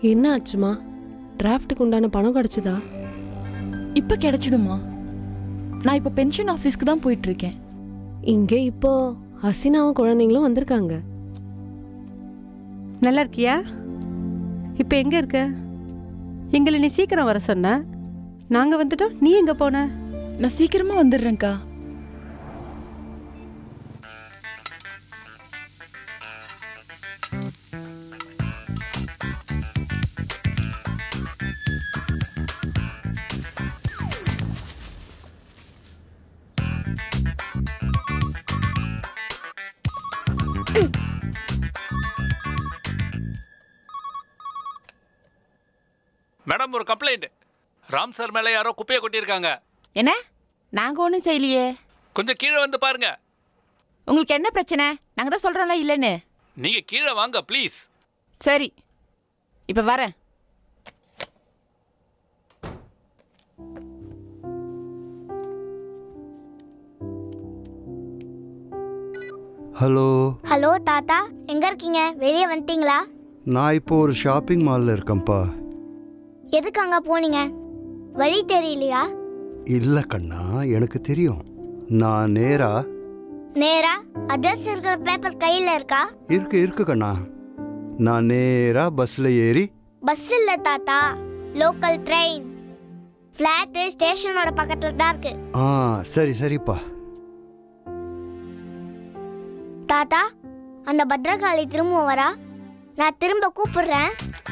என்ன ஆச்சுமா? டிராஃப்ட்டுக்கு உண்டான பணம் கிடைச்சதா? இப்போ கிடைச்சிடுமா? நான் இப்போ பென்ஷன் ஆஃபீஸ்க்கு தான் போயிட்டு இருக்கேன். இங்கே இப்போ ஹசினாவும் குழந்தைங்களும் வந்திருக்காங்க. நல்லா இருக்கியா? இப்போ எங்கே இருக்க? எங்களை நீ சீக்கிரம் வர சொன்ன. நாங்கள் வந்துட்டோம், நீ எங்கே போன? நான் சீக்கிரமாக வந்துடுறேன்க்கா. மேடம், ஒரு கம்ப்ளைண்ட். ராம் சார் மேலே யாரோ குப்பையை கொட்டியிருக்காங்க. என்ன? நாங்கள் ஒன்றும் செய்யலையே. கொஞ்சம் கீழே வந்து பாருங்க. உங்களுக்கு என்ன பிரச்சனை? நாங்கள் தான் சொல்கிறோம்ல இல்லைன்னு. நீங்கள் கீழே வாங்க ப்ளீஸ். சரி, இப்போ வரேன். ஹலோ. ஹலோ தாத்தா, எங்க இருக்கீங்க? வெளியே வந்துட்டீங்களா? நான் இப்போ ஒரு ஷாப்பிங் மாலில் இருக்கேன்ப்பா. எதுக்கு அங்க போனீங்க? வழி தெரியலையா? இல்லை கண்ணா, எனக்கு தெரியும். நான் நேரா அட்ரஸ் இருக்கிற பேப்பர் கையில் இருக்கா? இருக்கு கண்ணா. நான் நேரா பஸ்ஸில் ஏறி. பஸ் இல்லை தாத்தா, லோக்கல் ட்ரெயின். ஃப்ளாட்டு ஸ்டேஷனோட பக்கத்தில் தான் இருக்கு. சரிப்பா. தாத்தா, அந்த பத்ரகாளி திரும்ப வரா? நான் திரும்ப கூப்பிடுறேன்.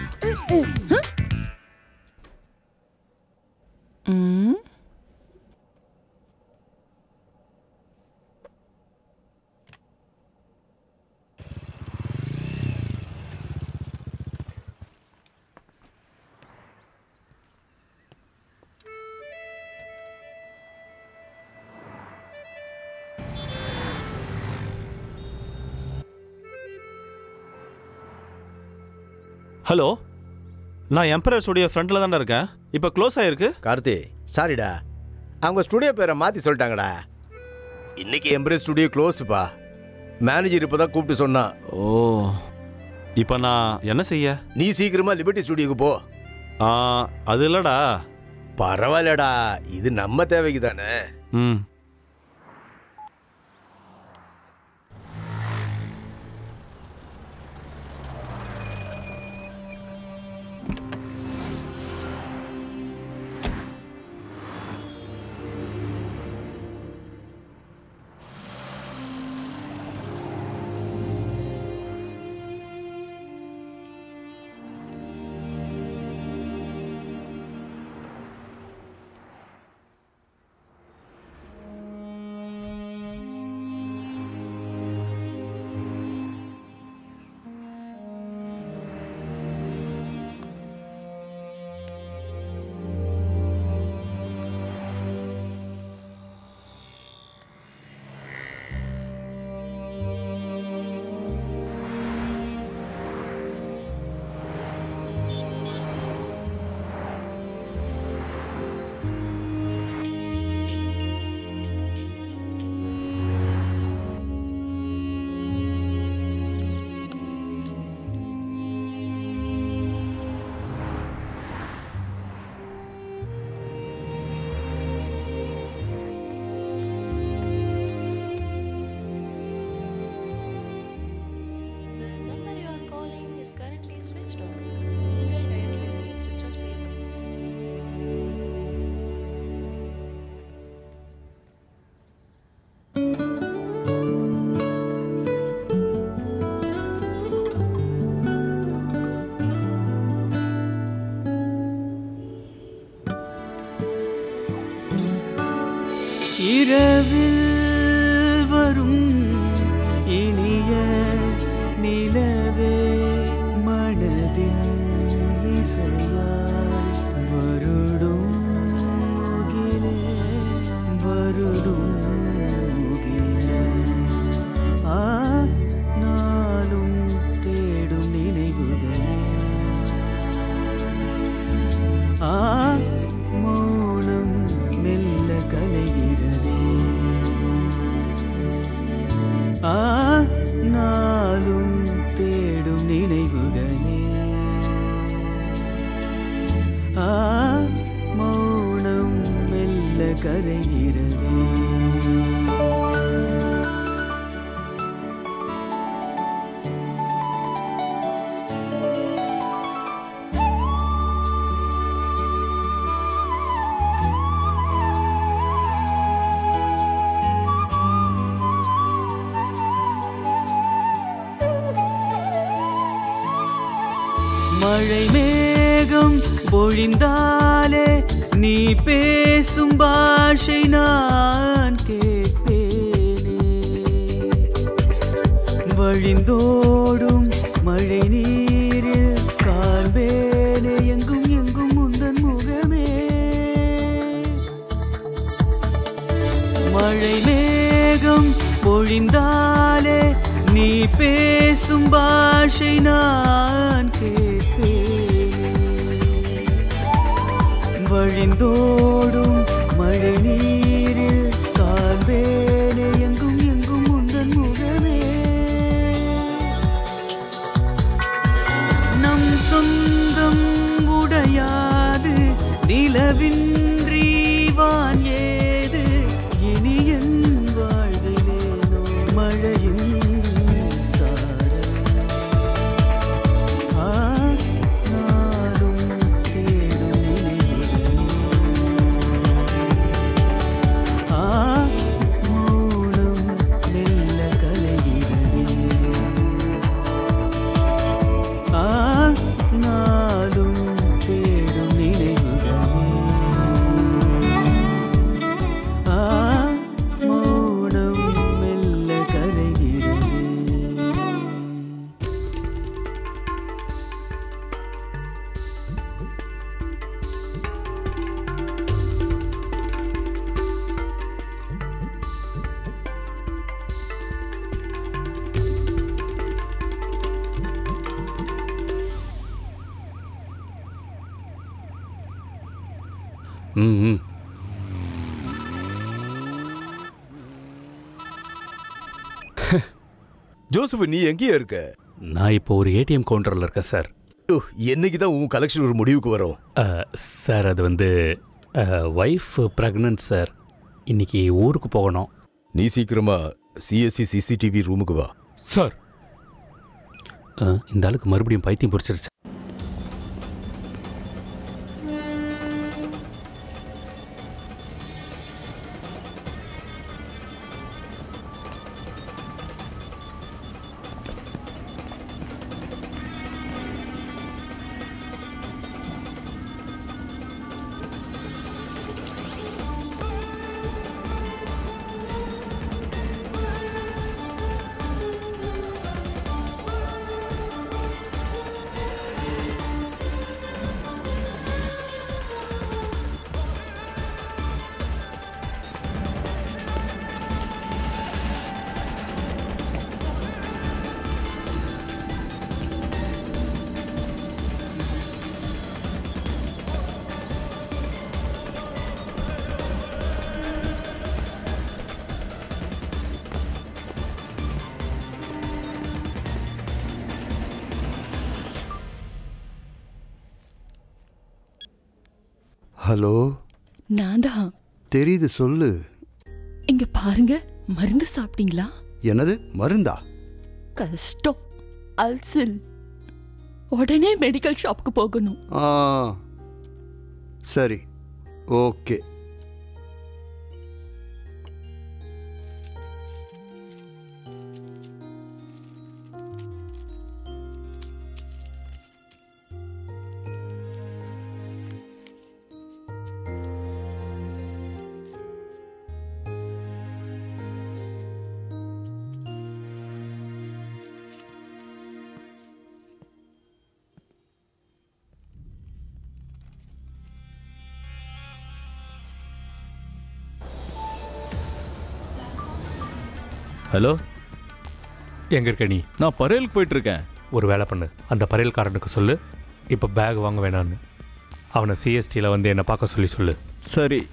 ஹலோ, நான் எம்பரர் ஸ்டுடியோ ஃப்ரண்ட்டில் தானே இருக்கேன். இப்போ க்ளோஸ் ஆகிருக்கு. கார்த்தி, சாரிடா, அவங்க ஸ்டுடியோ பேரை மாற்றி சொல்லிட்டாங்கடா. இன்னைக்கு எம்பரர் ஸ்டுடியோ க்ளோஸுப்பா. மேனேஜர் இப்போ தான் கூப்பிட்டு சொன்னான். ஓ, இப்போ நான் என்ன செய்ய? நீ சீக்கிரமாக லிபர்ட்டி ஸ்டுடியோக்கு போ. அது இல்லைடா. பரவாயில்லடா, இது நம்ம தேவைக்கு தானே. இரவில் வரும் இனிய நிலவே மனதின் இசையாய் வருடும் முகிலே வருடும் முகிலே நாளும் தேடும் நினைவுகளே மௌனம் மெல்ல கலைகிறதே நாளும் தேடும் நினைவுகளே மழை மேகம் பொழிந்தாலே நீ பேசும் பாஷை நான் கேட்பேனே. வழிந்தோடும் மழை நீரில் காண்பேனே எங்கும் எங்கும் உந்தன் முகமே. மழை மேகம் பொழிந்தாலே நீ பேசும் பாஷை நான் கேட்பேனே. வழிந்தோடும் மழை நீரில் காண்பேனே எங்கும் எங்கும் உந்தன் முகமே. நம் சொந்தம் உடையாது நிலவின்றி வான் ஏது இனி என் வாழ்விலேனோ மழையின் சாரல். நானும் தேடும் மௌனம் மெல்ல கலைகிறது. நாளும் தேடும் நினைவுகளே. மௌனம் மெல்ல கலைகிறது. ம். ஜோசப், நீ எங்கேயா இருக்க? நான் இப்போ ஒரு ஏடிஎம் கவுண்டரில் இருக்கேன் சார். என்னைக்கு தான் உன் கலெக்ஷன் ஒரு முடிவுக்கு வரும்? சார் அது வந்து ஒய்ஃப் ப்ரெக்னன்ட் சார். இன்னைக்கு ஊருக்கு போகணும். நீ சீக்கிரமா சிஎஸ்சி சிசிடிவி ரூமுக்கு வா. சார் இந்த ஆளுக்கு மறுபடியும் பைத்தியம் பிடிச்சிருச்சு. ஹலோ, நான் தான். தெரியுது, சொல்லு. இங்க பாருங்க, மருந்து சாப்பிட்டீங்களா? என்னது மருந்தா? கஷ்டம், அல்சல். உடனே மெடிக்கல் ஷாப்க்கு போகணும். சரி, ஓகே. ஹலோ, எங்கே இருக்க நீ? நான் பரேலுக்கு போயிட்டுருக்கேன். ஒரு வேலை பண்ணு, அந்த பரேல்காரனுக்கு சொல்லு இப்போ பேக் வாங்க வேணான்னு. அவனை சிஎஸ்டியில் வந்து என்னை பார்க்க சொல்லு. சரி.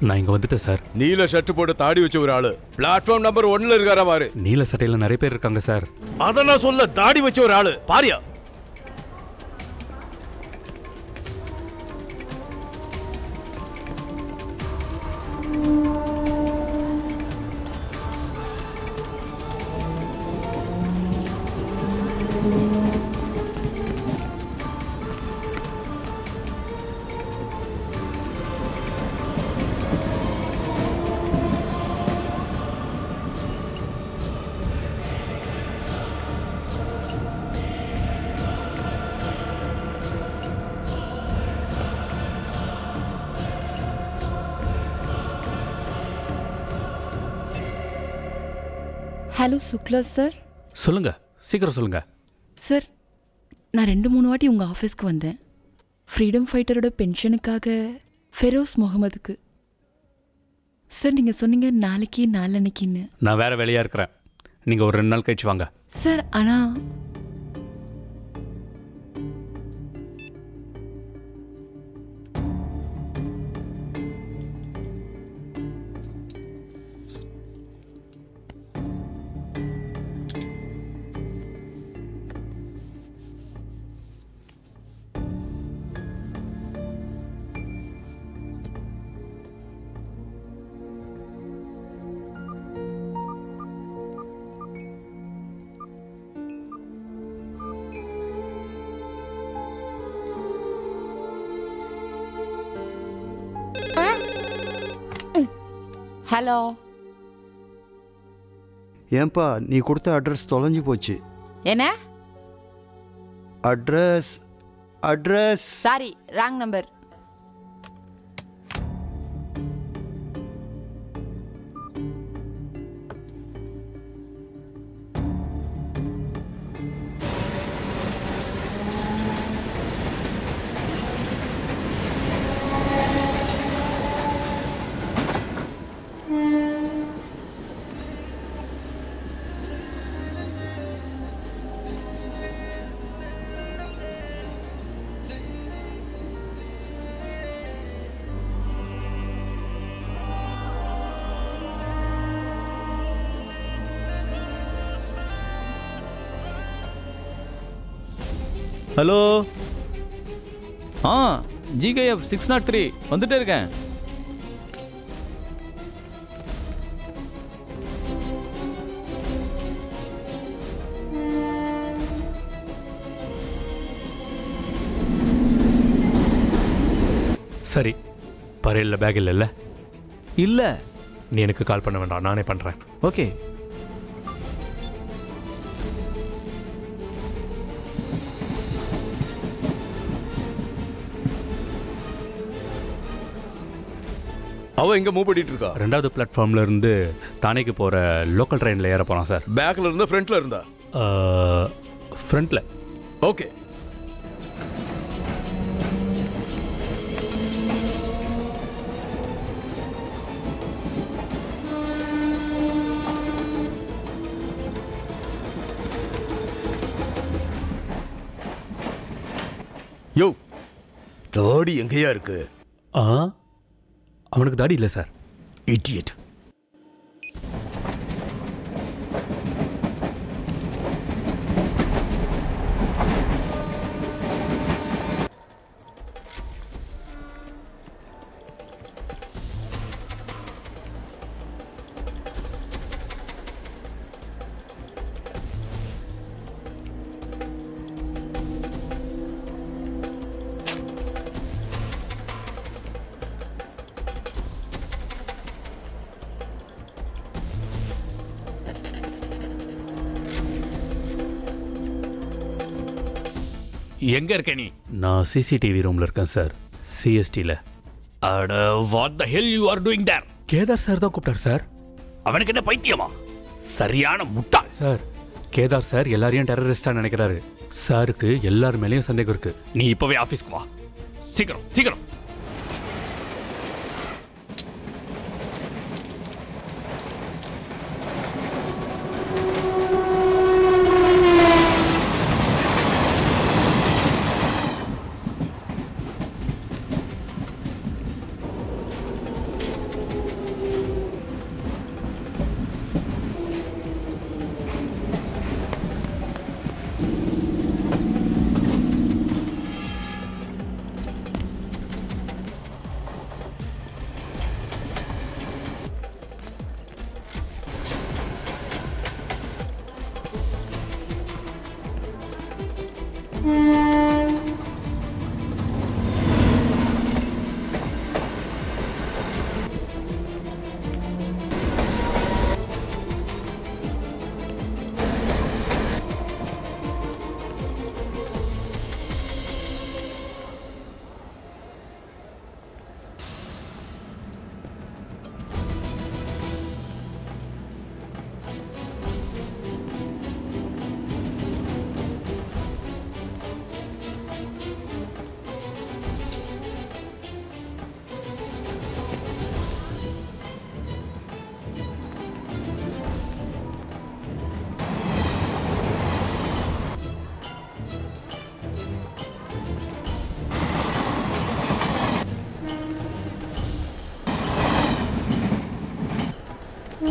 நான் இங்கே வந்துட்டேன் சார். நீல ஷர்ட் போட்டு தாடி வச்ச ஒரு ஆளு பிளாட்ஃபார்ம் நம்பர் 1ல இருக்காரா பாரு. நீல சட்டையில் நிறைய பேர் இருக்காங்க சார். அத நான் சொல்ல, தாடி வச்ச ஒரு ஆளு பாரியா. Hello Shukla sir. சொல்லுங்க, சீக்கிரம் சொல்லுங்க. சார், நான் 2-3 வாட்டி உங்கள் ஆஃபீஸ்க்கு வந்தேன். ஃப்ரீடம் ஃபைட்டரோட பென்ஷனுக்காக ஃபெரோஸ் முகமதுக்கு. சார், நீங்கள் சொன்னீங்க நாளைக்கு நாளன்னைக்குன்னு. நான் வேற வேலையாக இருக்கிறேன். நீங்கள் ஒரு 2 நாள் கழிச்சு வாங்க. சார், ஆனால் ஹலோ. ஏன்பா நீ கொடுத்த அட்ரஸ் தொலைஞ்சு போச்சு. என்ன address? Address sorry, wrong number. Hello. GKF 603 வந்துட்டே இருக்கேன். சரி, பரையில் பேக் இல்லைல்ல? இல்லை. நீ எனக்கு கால் பண்ண வேண்டாம், நானே பண்ணுறேன். ஓகே. அவன் எங்க மூவ் பண்ணிட்டு இருக்கா? 2வது பிளாட்ஃபார்ம்ல இருந்து தானேக்கு போகிற லோக்கல் ட்ரெயினில் ஏற போகிறான் சார். பேக்கில் இருந்தா ஃப்ரண்ட்ல இருந்தா? ஃப்ரண்ட்டில். ஓகே. யோ, தாடி எங்கேயா இருக்கு? அவனுக்கு தாடி இல்லை சார். இடியட். எங்க இருக்க நீ? நான் சிசிடிவி ரூம்ல இருக்கேன் சார், சிஎஸ்டியில். அட, what the hell you are doing there? Kedar sir தான் கூப்பிட்டார் சார். அவனுக்கு என்ன பைத்தியமா? சரியான முட்டா சார். கேதார் சார் எல்லாரையும் டெரரிஸ்டா நினைக்கிறாரு. சாருக்கு எல்லார் மேலேயும் சந்தேகம் இருக்கு. நீ இப்பவே ஆஃபீஸ்க்கு வா, சீக்கிரம் சீக்கிரம்.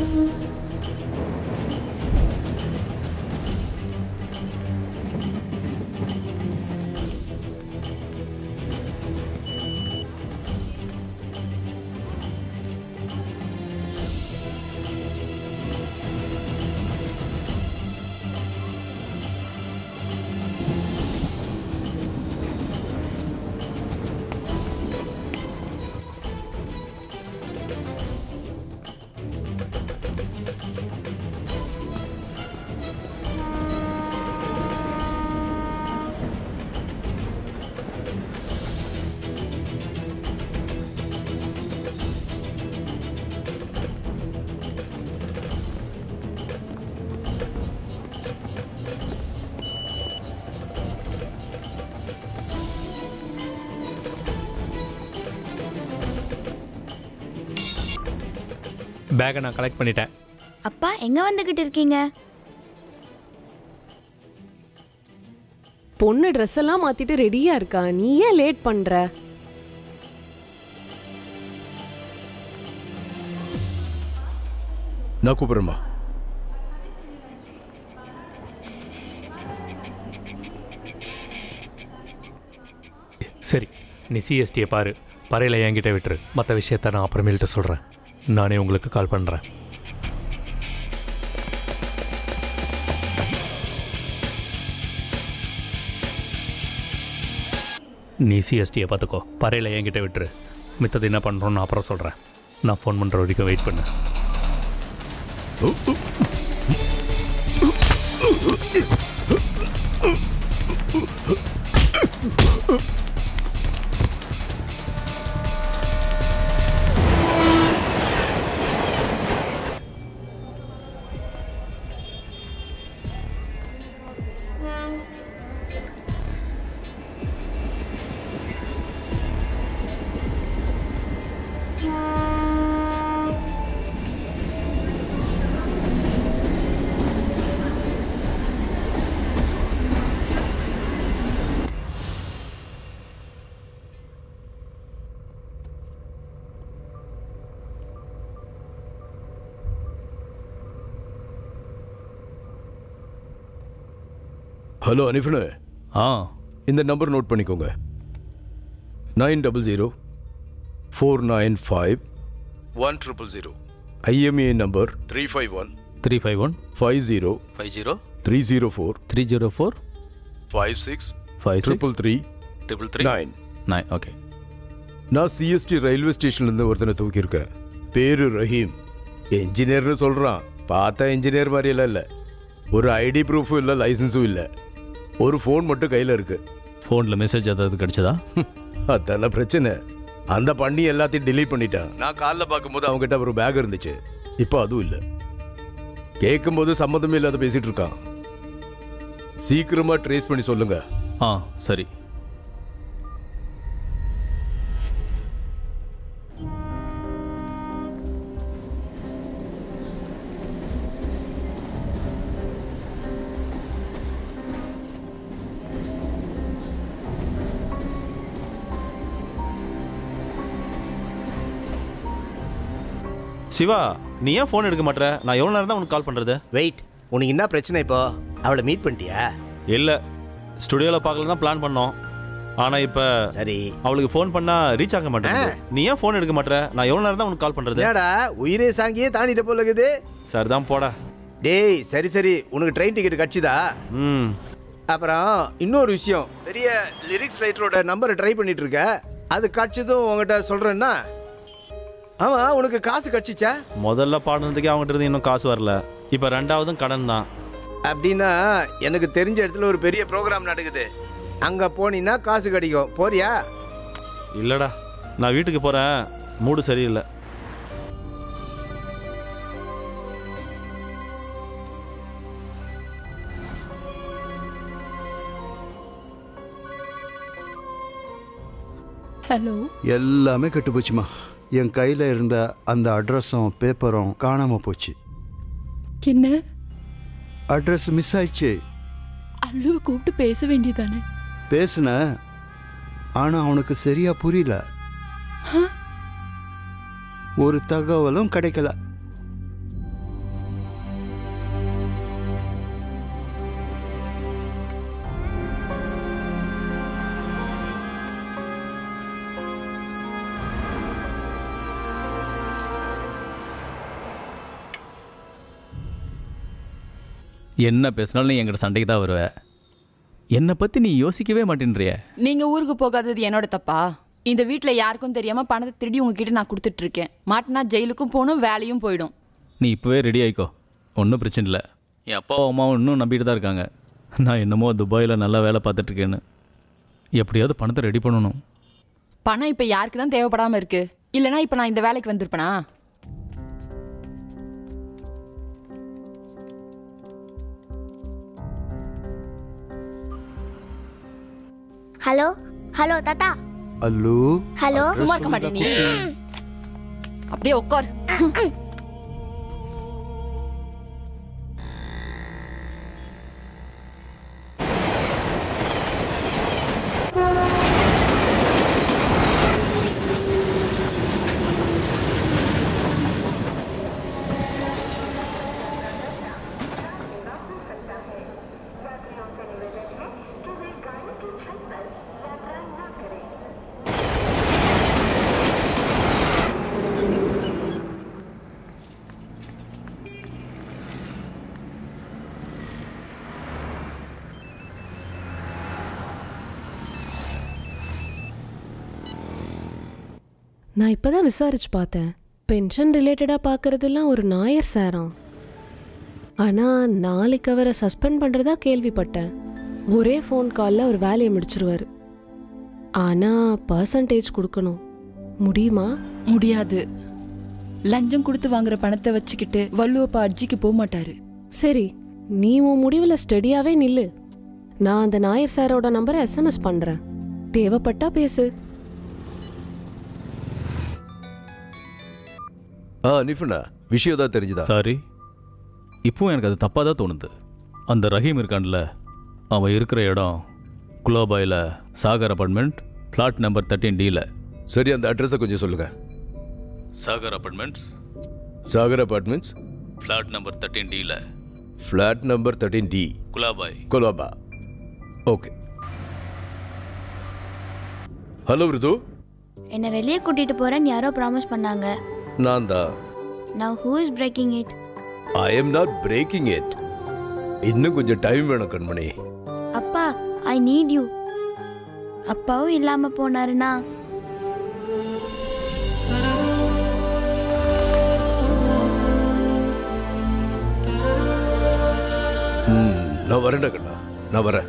பேக்கை நான் கலெக்ட் பண்ணிட்டேன். அப்பா எங்க வந்துகிட்டு இருக்கீங்க? பொண்ணு ட்ரெஸ் எல்லாம் மாத்திட்டு ரெடியா இருக்கா, நீ ஏன் லேட் பண்ற? நான் கூப்பிடுறேம்மா. சரி, நீ சிஎஸ்டியை பாரு, பறையில் என்கிட்ட விட்டுரு. மற்ற விஷயத்த நான் அப்புறமேல்ட்டு சொல்கிறேன். நானே உங்களுக்கு கால் பண்ணுறேன். நீ சிஎஸ்டியை பார்த்துக்கோ, பறையில் என்கிட்ட விட்டுரு. மித்தது என்ன பண்ணுறோன்னு அப்புறம் சொல்கிறேன். நான் ஃபோன் பண்ணுற வரைக்கும் வெயிட் பண்ணு. ஹலோ அனிஃபனு. இந்த நம்பர் நோட் பண்ணிக்கோங்க. 9004951000. IMEI number 351 50 304 56 333 9. ஓகே. நான் சிஎஸ்டி ரயில்வே ஸ்டேஷன்லேருந்து ஒருத்தனை தூக்கியிருக்கேன். பேரு ரஹீம். என்ஜினியர்னு சொல்கிறான். பார்த்தா என்ஜினியர் மாதிரியெல்லாம் இல்லை. ஒரு ஐடி ப்ரூஃபும் இல்லை, லைசன்ஸும் இல்லை. ஒரு ஃபோன் மட்டும் கையில் இருக்கு. ஃபோனில் மெசேஜ் ஏதாவது கிடைச்சதா? அதெல்லாம் பிரச்சனை. அந்த பண்ணி எல்லாத்தையும் டிலீட் பண்ணிட்டான். நான் காலைல பார்க்கும்போது அவங்ககிட்ட ஒரு பேக் இருந்துச்சு. இப்போ அதுவும் இல்லை. கேட்கும்போது சம்மந்தமே இல்லாத பேசிட்டு இருக்கான். சீக்கிரமா ட்ரேஸ் பண்ணி சொல்லுங்க. சரி. சிவா, நீ ஏன் ஃபோன் எடுக்க மாட்டேற? நான் எவ்வளோ நேரம் தான் உனக்கு கால் பண்ணுறது? வெயிட், உனக்கு என்ன பிரச்சனை இப்போ? அவளை மீட் பண்ணிட்டியா? இல்லை, ஸ்டுடியோவில் பார்க்கலாம் தான் பிளான் பண்ணோம். ஆனால் இப்போ சரி, அவளுக்கு ஃபோன் பண்ணால் ரீச் ஆக மாட்டேன். நீ ஏன் ஃபோன் எடுக்க மாட்டேற? நான் எவ்வளோ நேரம் தான் உனக்கு கால் பண்ணுறது? ஏடா உயிரே சாங்கியே தாண்டிட்ட போல இருக்குது. சார் தான் போடா. டேய் சரி சரி, உனக்கு ட்ரெயின் டிக்கெட் கிடச்சிதா? அப்புறம் இன்னொரு விஷயம், பெரிய லிரிக்ஸ் ரைட்டரோட நம்பரை ட்ரை பண்ணிட்டு இருக்க. அது கிடச்சதும் உங்ககிட்ட சொல்கிறேன்னா. ஆமாம், உனக்கு காசு கிடச்சிச்சா? முதல்ல பாடுறதுக்கே அவங்ககிட்ட இருந்து இன்னும் காசு வரல. இப்போ ரெண்டாவதும் கடன் தான். அப்படின்னா எனக்கு தெரிஞ்ச இடத்துல ஒரு பெரிய ப்ரோக்ராம் நடக்குது. அங்கே போனீங்கன்னா காசு கிடைக்கும். போறியா? இல்லைடா, நான் வீட்டுக்கு போகிறேன். மூடு சரியில்லை. ஹலோ. எல்லாமே கெட்டு போச்சுமா. என் கையில் இருந்த அந்த அட்ரஸும் பேப்பரும் காணாமல் போச்சு. என்ன? அட்ரஸ் மிஸ் ஆயிடுச்சு. அல்லுவை கூப்பிட்டு பேச வேண்டியதானே? பேசுன, ஆனால் அவனுக்கு சரியா புரியல. ஒரு தகவலும் கிடைக்கல. என்ன பேசினாலும் நீ எங்கிட்ட சண்டைக்கு தான் வருவ. என்னை பற்றி நீ யோசிக்கவே மாட்டேன்றிய. நீங்க ஊருக்கு போகாதது என்னோட தப்பா? இந்த வீட்டில் யாருக்கும் தெரியாம பணத்தை திருடி உங்ககிட்ட நான் கொடுத்துட்டு இருக்கேன். மாட்டினா ஜெயிலுக்கும் போகணும், வேலையும் போயிடும். நீ இப்போவே ரெடி ஆயிக்கோ, ஒன்றும் பிரச்சனை இல்லை. என் அப்பாவும் அம்மாவும் இன்னும் நம்பிட்டு தான் இருக்காங்க. நான் என்னமோ துபாயில் நல்லா வேலை பார்த்துட்ருக்கேன்னு. எப்படியாவது பணத்தை ரெடி பண்ணணும். பணம் இப்போ யாருக்கு தான் தேவைப்படாமல் இருக்கு? இல்லைனா இப்போ நான் இந்த வேலைக்கு வந்திருப்பேனா? ஹலோ ஹலோ தாத்தா. Hello hello. சும்மா இருக்க மாட்டே நீ. அப்படியே உட்கார். நான் இப்பதான் விசாரிச்சு பார்த்தேன். பென்ஷன் ரிலேட்டடா பார்க்கறதெல்லாம் ஒரு நாயர் சாரம். ஆனா நாளைக்கு அவரை சஸ்பெண்ட் பண்றதா கேள்விப்பட்டேன். ஒரே ஃபோன் காலில் ஒரு வேலையை முடிச்சிருவாரு. ஆனா பர்சன்டேஜ் கொடுக்கணும். முடியுமா? முடியாது. லஞ்சம் கொடுத்து வாங்குற பணத்தை வச்சுக்கிட்டு வள்ளுவப்பா அர்ஜிக்கு போக மாட்டாரு. சரி, நீ உன் முடிவில் ஸ்டடியாவே நில்லு. நான் அந்த நாயர் சாரோட நம்பரை SMS பண்றேன். தேவைப்பட்டா பேசு. நிஃபுண்ணா, விஷயம் தான் தெரிஞ்சுதா? சாரி, இப்போ எனக்கு அது தப்பாக தான் தோணுது. அந்த ரஹீம் இருக்கான்ல, அவன் இருக்கிற இடம் குலோபாயில் Sagar apartment, flat number 13D. சரி, அந்த அட்ரஸை கொஞ்சம் சொல்லுங்க. Sagar apartments, Sagar apartments, flat number 13D, flat number 13D, குலாபாய், கொலோபா. ஓகே. ஹலோ ருது. என்னை வெளியே கூட்டிட்டு போறேன்னு யாரோ ப்ராமிஸ் பண்ணாங்க. நான் தான். Now who is breaking it? I am not breaking it. இன்னும் கொஞ்சம் டைம் வேணும் கண்மணி. அப்பா, I need you. அப்பாவும் இல்லாம போனாருன்னா நான் வரேன்டா கண்ணா, நான் வரேன்.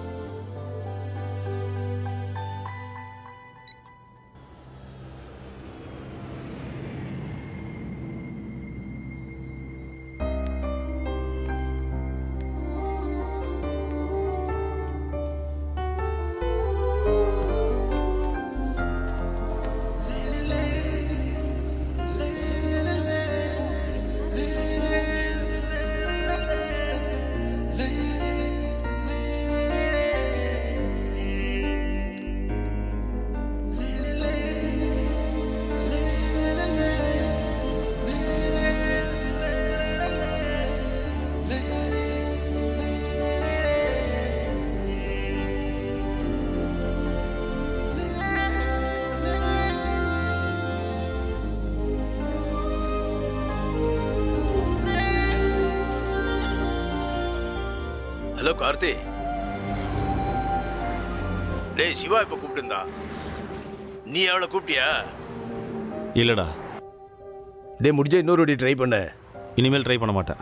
ஹலோ கார்த்தி. டேய் சிவா இப்ப கூப்பிட்டுருந்தா, நீ அவளை கூப்பிட்டியா? இல்லடா. டே முடிஞ்ச இன்னொரு வாட்டி ட்ரை பண்ண. இனிமேல் ட்ரை பண்ண மாட்டேன்.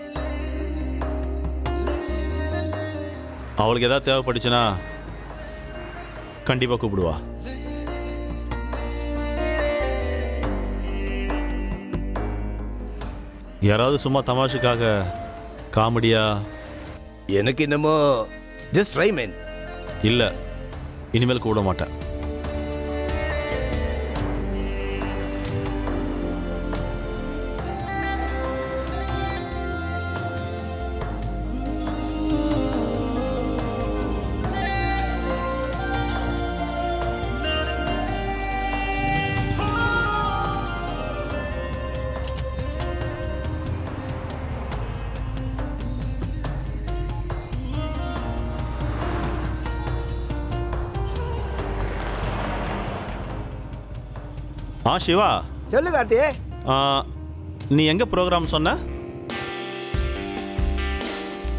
அவளுக்கு ஏதாவது தேவைப்பட்டுச்சுன்னா கண்டிப்பாக கூப்பிடுவா. யாராவது சும்மா தமாஷுக்காக காமெடியா? எனக்கு என்னமோ ஜஸ்ட் ட்ரை மேன். இல்லை, இனிமேல் கூட மாட்டேன். சிவா சொல்லு கார்த்தி. நீ எங்க ப்ரோக்ராம் சொன்ன?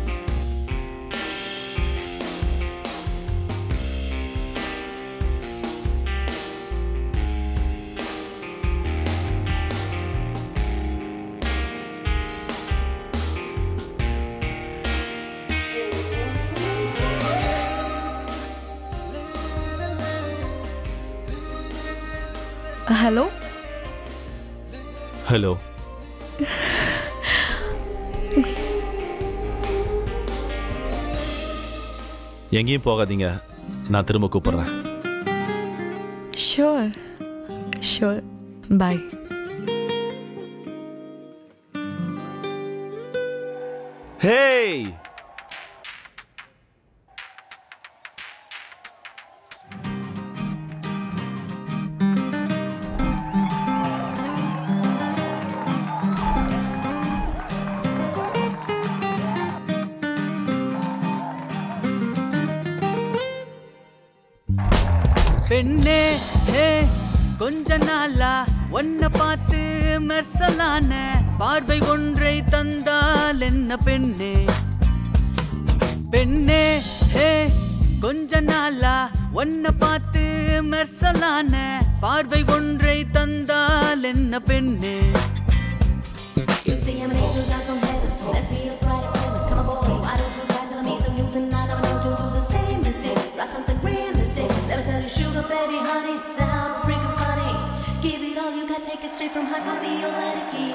Hello hello. எங்கேயும் போகாதீங்க, நான் திரும்ப கூப்பிடுறேன். ஷோர் ஷோர், பாய். ஹேய், பெண்ணே கொஞ்ச நாளா ஒன்ன பார்த்து மெர்சலான பார்வை ஒன்றை தந்தால் என்ன பெண்ணே. பெண்ணே கொஞ்ச நாளா ஒன்ன பார்த்து மெர்சலான பார்வை ஒன்றை தந்தால் என்ன பெண்ணே. Sugar baby honey sound freaking funny. Give it all you got, take it straight from heart. Wanna be your lady key.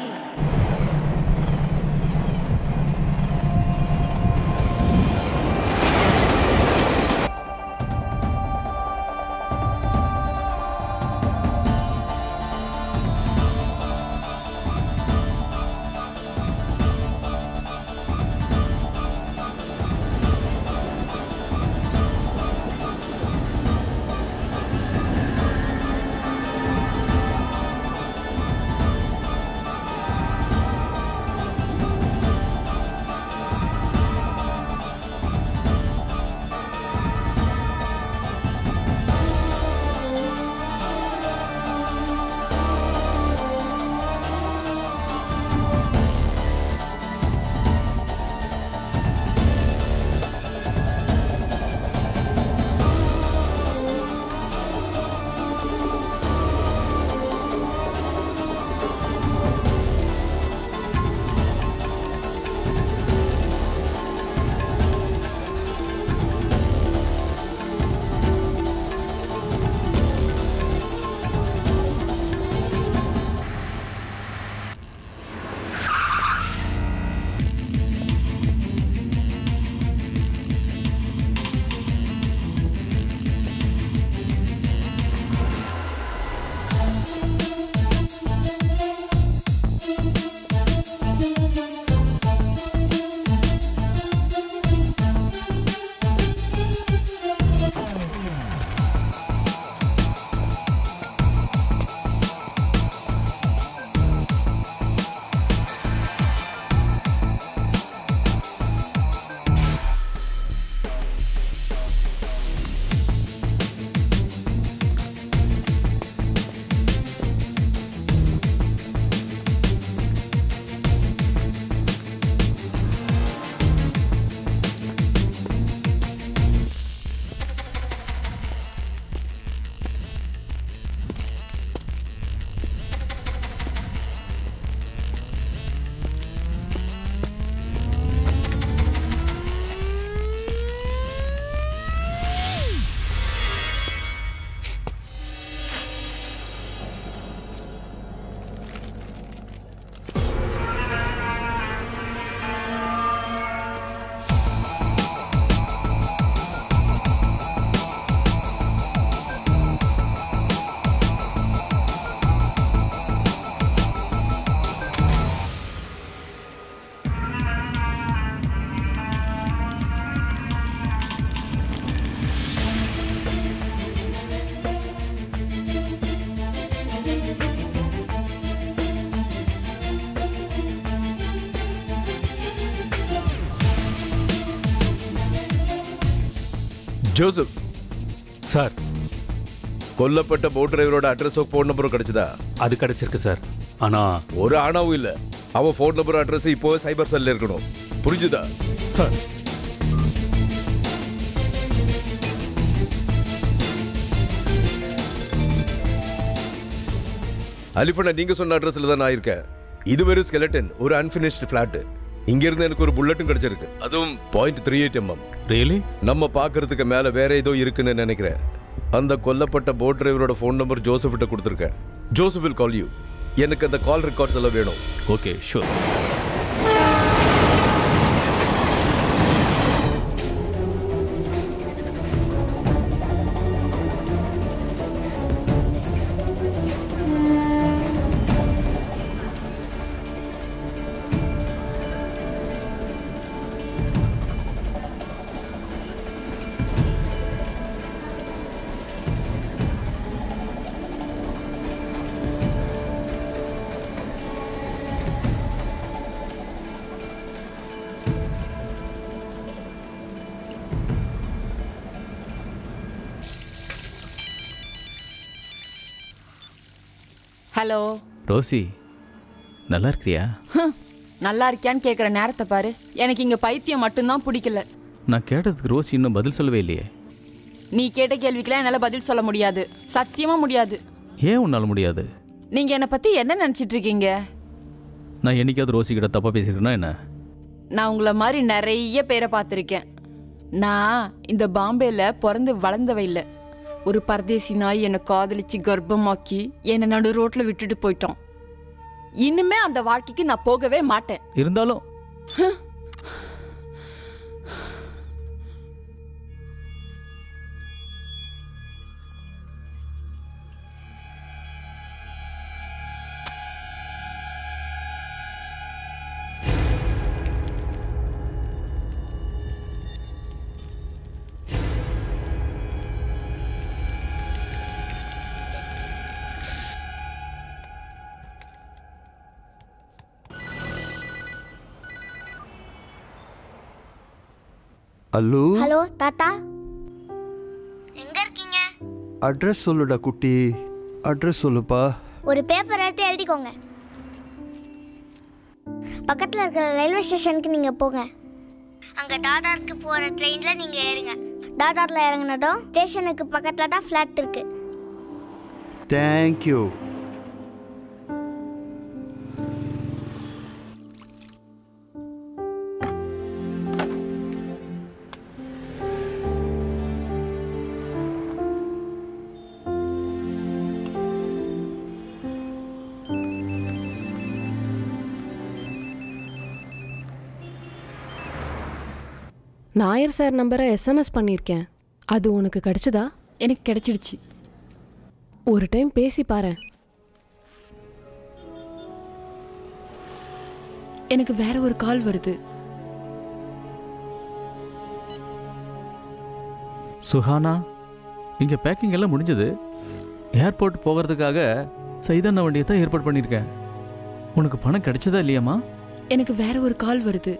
Joseph sir, கொல்லப்பட்ட போட் டிரைவரோட அட்ரஸோ ஃபோன் நம்பரும் கிடைச்சதா? அது கிடைச்சிருக்கு சார். ஆனா ஒரு ஆணாவும் இல்ல. அவன் ஃபோன் நம்பர் அட்ரஸ் இப்போ சைபர் செல்ல இருக்கணும். புரிஞ்சுதா சார்? அலிஃபனா, நீங்க சொன்ன அட்ரஸ்ல தான் நான் இருக்கேன். இது வெறும் ஸ்கெலட்டன், ஒரு அன்பினிஷ்டு ஃபிளாட். இங்க இருந்து எனக்கு ஒரு புல்லட்டும் கிடைச்சிருக்கு, அதுவும் .38 mm. ரியலி? நம்ம பாக்குறதுக்கு மேல வேற ஏதோ இருக்குன்னு நினைக்கிறேன். அந்த கொல்லப்பட்ட போட் டிரைவரோட ஃபோன் நம்பர் ஜோசப்கிட்ட கொடுத்துருக்கேன். Joseph will call you. எனக்கு அந்த கால் ரெக்கார்ட்ஸ் எல்லாம் வேணும். Okay, sure. ஹலோ ரோசி, நல்லா இருக்கிறியா? நல்லா இருக்கியான்னு கேட்குற நேரத்தை பாரு. எனக்கு இங்கே பைத்தியம் மட்டும்தான் பிடிக்கல. நான் கேட்டதுக்கு ரோசி இன்னும் பதில் சொல்லவே இல்லையே. நீ கேட்ட கேள்விக்கெல்லாம் என்னால் பதில் சொல்ல முடியாது. சத்தியமாக முடியாது. ஏன் உன்னால் முடியாது? நீங்கள் என்னை பற்றி என்ன நினச்சிட்டு இருக்கீங்க? நான் என்னைக்காவது ரோசி கிட்ட தப்பாக பேசியிருக்கேன்னா என்ன? நான் உங்களை மாதிரி நிறைய பேரை பார்த்துருக்கேன். நான் இந்த பாம்பேல பிறந்து வளர்ந்தவ இல்லை. ஒரு பரதேசி நாய் என்னை காதலிச்சு கர்ப்பமாக்கி என்னை நடு ரோட்டில் விட்டுட்டு போயிட்டோம். இனிமே அந்த வாழ்க்கைக்கு நான் போகவே மாட்டேன். இருந்தாலும் ஹலோ ஹலோ தாத்தா, எங்க இருக்கீங்க? அட்ரஸ் சொல்லுடா குட்டி, அட்ரஸ் சொல்லுப்பா. ஒரு பேப்பர் எடுத்து எழுதிக்கோங்க. பக்கத்தில் இருக்கிற ரயில்வே ஸ்டேஷனுக்கு நீங்கள் போங்க. அங்கே தாதாருக்கு போகிற ட்ரெயினில் நீங்கள் ஏறுங்க. தாதாரில் இறங்கினதும் ஸ்டேஷனுக்கு பக்கத்தில் தான் ஃப்ளாட் இருக்கு. தேங்க்யூ. நாயர் சார் நம்பரை எஸ்எம்எஸ் பண்ணியிருக்கேன். அது உனக்கு கிடைச்சதா? எனக்கு கிடைச்சிடுச்சு. ஒரு டைம் பேசி பாரு. எனக்கு வேற ஒரு கால் வருது. சுஹானா, இங்கே பேக்கிங் எல்லாம் முடிஞ்சது. ஏர்போர்ட் போகிறதுக்காக சைதண்ண வண்டியை தான் ஏற்பாடு பண்ணியிருக்கேன். உனக்கு பணம் கிடைச்சதா இல்லையாம்மா? எனக்கு வேற ஒரு கால் வருது.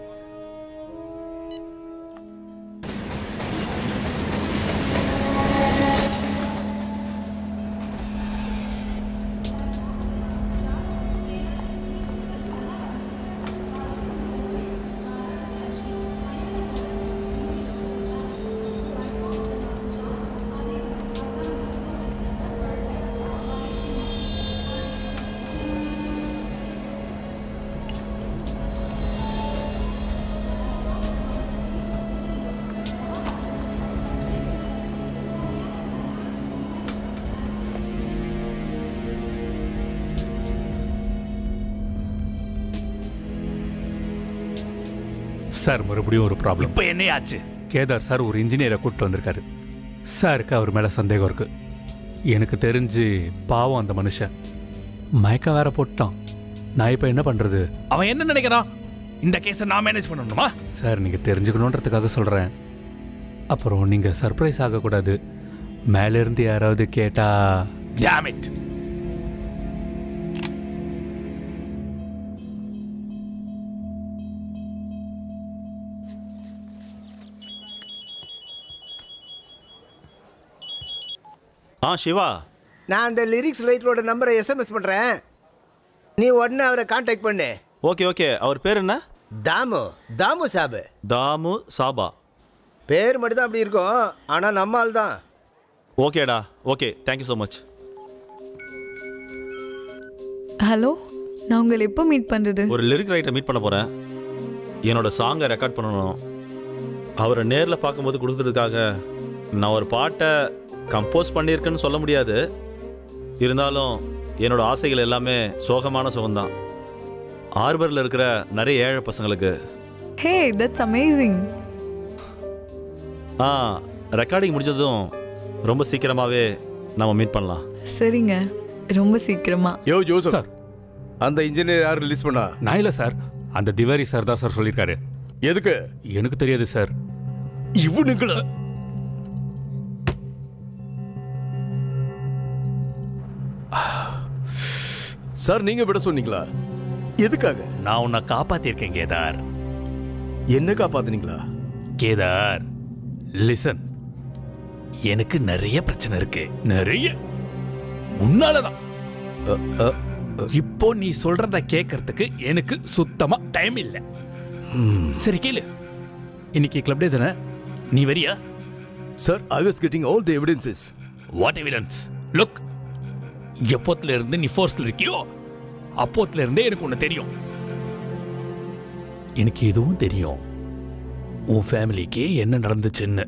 சார், மறுபடியும் ஒரு ப்ராப்ளம். இப்போ என்ன ஆச்சு? கேதார் சார் ஒரு இன்ஜினியரை கூப்பிட்டு வந்திருக்காரு. சாருக்கு அவர் மேலே சந்தேகம் இருக்கு. எனக்கு தெரிஞ்சு பாவம் அந்த மனுஷன் மயக்கம் வேற போட்டான். நான் இப்போ என்ன பண்ணுறது? அவன் என்ன நினைக்கிறான்? இந்த கேஸை நான் மேனேஜ் பண்ணணுமா? சார், நீங்கள் தெரிஞ்சுக்கணுன்றதுக்காக சொல்கிறேன். அப்புறம் நீங்கள் சர்ப்ரைஸ் ஆகக்கூடாது. மேலேருந்து யாராவது கேட்டா Damn it! சிவா, நான் அந்த லிரிக்ஸ் ரைட்டரோட நம்பரை எஸ்எம்எஸ் பண்ணுறேன். நீ உடனே அவரை கான்டாக்ட் பண்ணு. Okay okay. அவர் பேர் என்ன? தாமு. தாமு சாபு. தாமு சாபா. பேர் மட்டும் தான் அப்படி இருக்கும், ஆனால் நம்ம ஆள் தான். ஓகேடா. Okay, thank you so much. Hello, நான் உங்களை எப்போ மீட் பண்ணுறது? ஒரு லிரிக் ரைட்டரை மீட் பண்ண போகிறேன். என்னோட சாங்கை ரெக்கார்ட் பண்ணணும். அவரை நேரில் பார்க்கும்போது கொடுத்ததுக்காக நான் ஒரு பாட்டை கம்போஸ் பண்ணியிருக்குன்னு சொல்ல முடியாது. இருந்தாலும் என்னோட ஆசைகள் எல்லாமே சோகமான சுகம்தான். ஆர்பரில் இருக்கிற நிறைய ஏழை பசங்களுக்கு. ஹே, தட்ஸ் அமேசிங். ரெக்கார்டிங் முடிஞ்சதும் ரொம்ப சீக்கிரமாகவே நம்ம மீட் பண்ணலாம். சரிங்க, ரொம்ப சீக்கிரமா. யோ ஜோசப் சார், அந்த இன்ஜினியர் யார் ரிலீஸ் பண்ணா? நான் இல்லை சார், அந்த திவாரி சார் தான் சார் சொல்லியிருக்காரு. எதுக்கு? எனக்கு தெரியாது சார். இவனுங்கள சார் நீங்க விட சொன்னீங்களா? எதுக்காக? நான் உன்னை காப்பாத்திருக்கேன் கேதார். என்ன காப்பாத்துனீங்களா? கேதார், லிசன். எனக்கு நிறைய பிரச்சனை இருக்கு, நிறைய. உன்னாலதான். இப்போ நீ சொல்றத கேட்கறதுக்கு எனக்கு சுத்தமா டைம் இல்லை. சரி கேளு, இன்னைக்கு கிளப் டே தானே, நீ வரியா? Sir, I was getting all the evidences. What evidence? Look, எப்போத்துல இருந்து நீ ஃபோர்ஸ்ல இருக்கியோ அப்போத்துல இருந்தே எனக்கு ஒன்று தெரியும். எனக்கு எதுவும் தெரியும், உன் ஃபேமிலிக்கு என்ன நடந்துச்சுன்னு.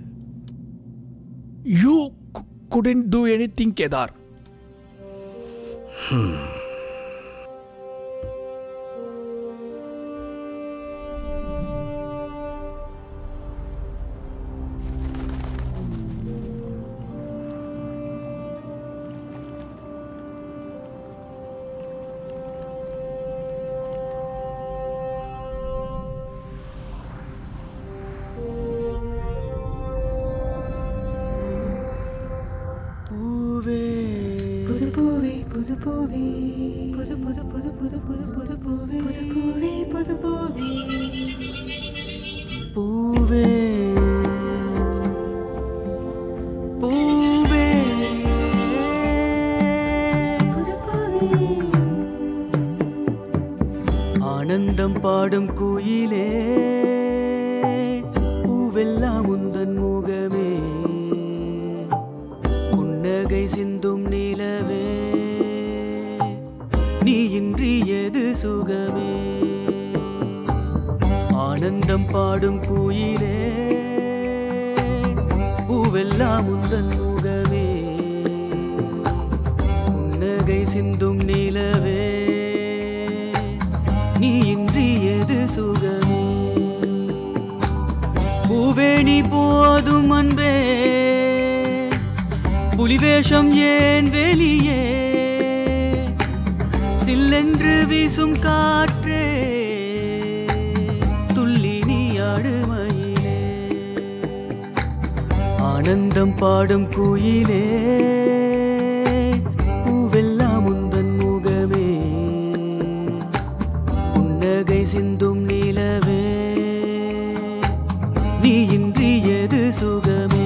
You couldn't do anything, Kedar. ஆனந்தம் பாடும் குயிலே, பூவெல்லாம் உந்தன் முகமே, புன்னகை சிந்தும் நிலவே, நீ இன்றி எது சுகமே. ஆனந்தம் பாடும் குயிலே, பூவெல்லாம் உந்தன் முகமே, புன்னகை சிந்தும் நிலவே, நீ இன்றி எது சுகமே. பூவே நீ போதும் அன்பே, புலிவேஷம் ஏன் வெளியே, சில்லென்று வீசும் காற்றே, துள்ளி நீ ஆடுமையிலே. ஆனந்தம் பாடும் குயிலே, பூவெல்லாம் உந்தன் முகமே, புன்னகை சிந்தும் நிலவே, நீ இன்றி எது சுகமே.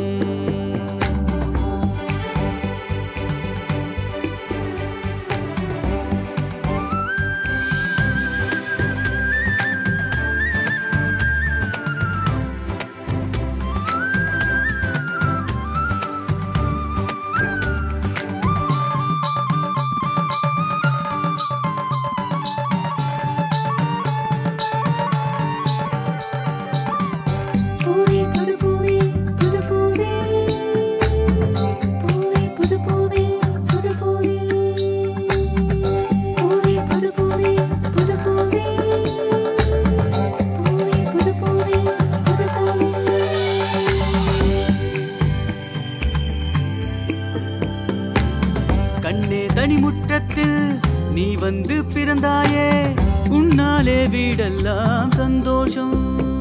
கண்ணே தனிமுற்றத்தில் நீ வந்து பிறந்தாயே, உன்னாலே வீடெல்லாம் சந்தோஷம்.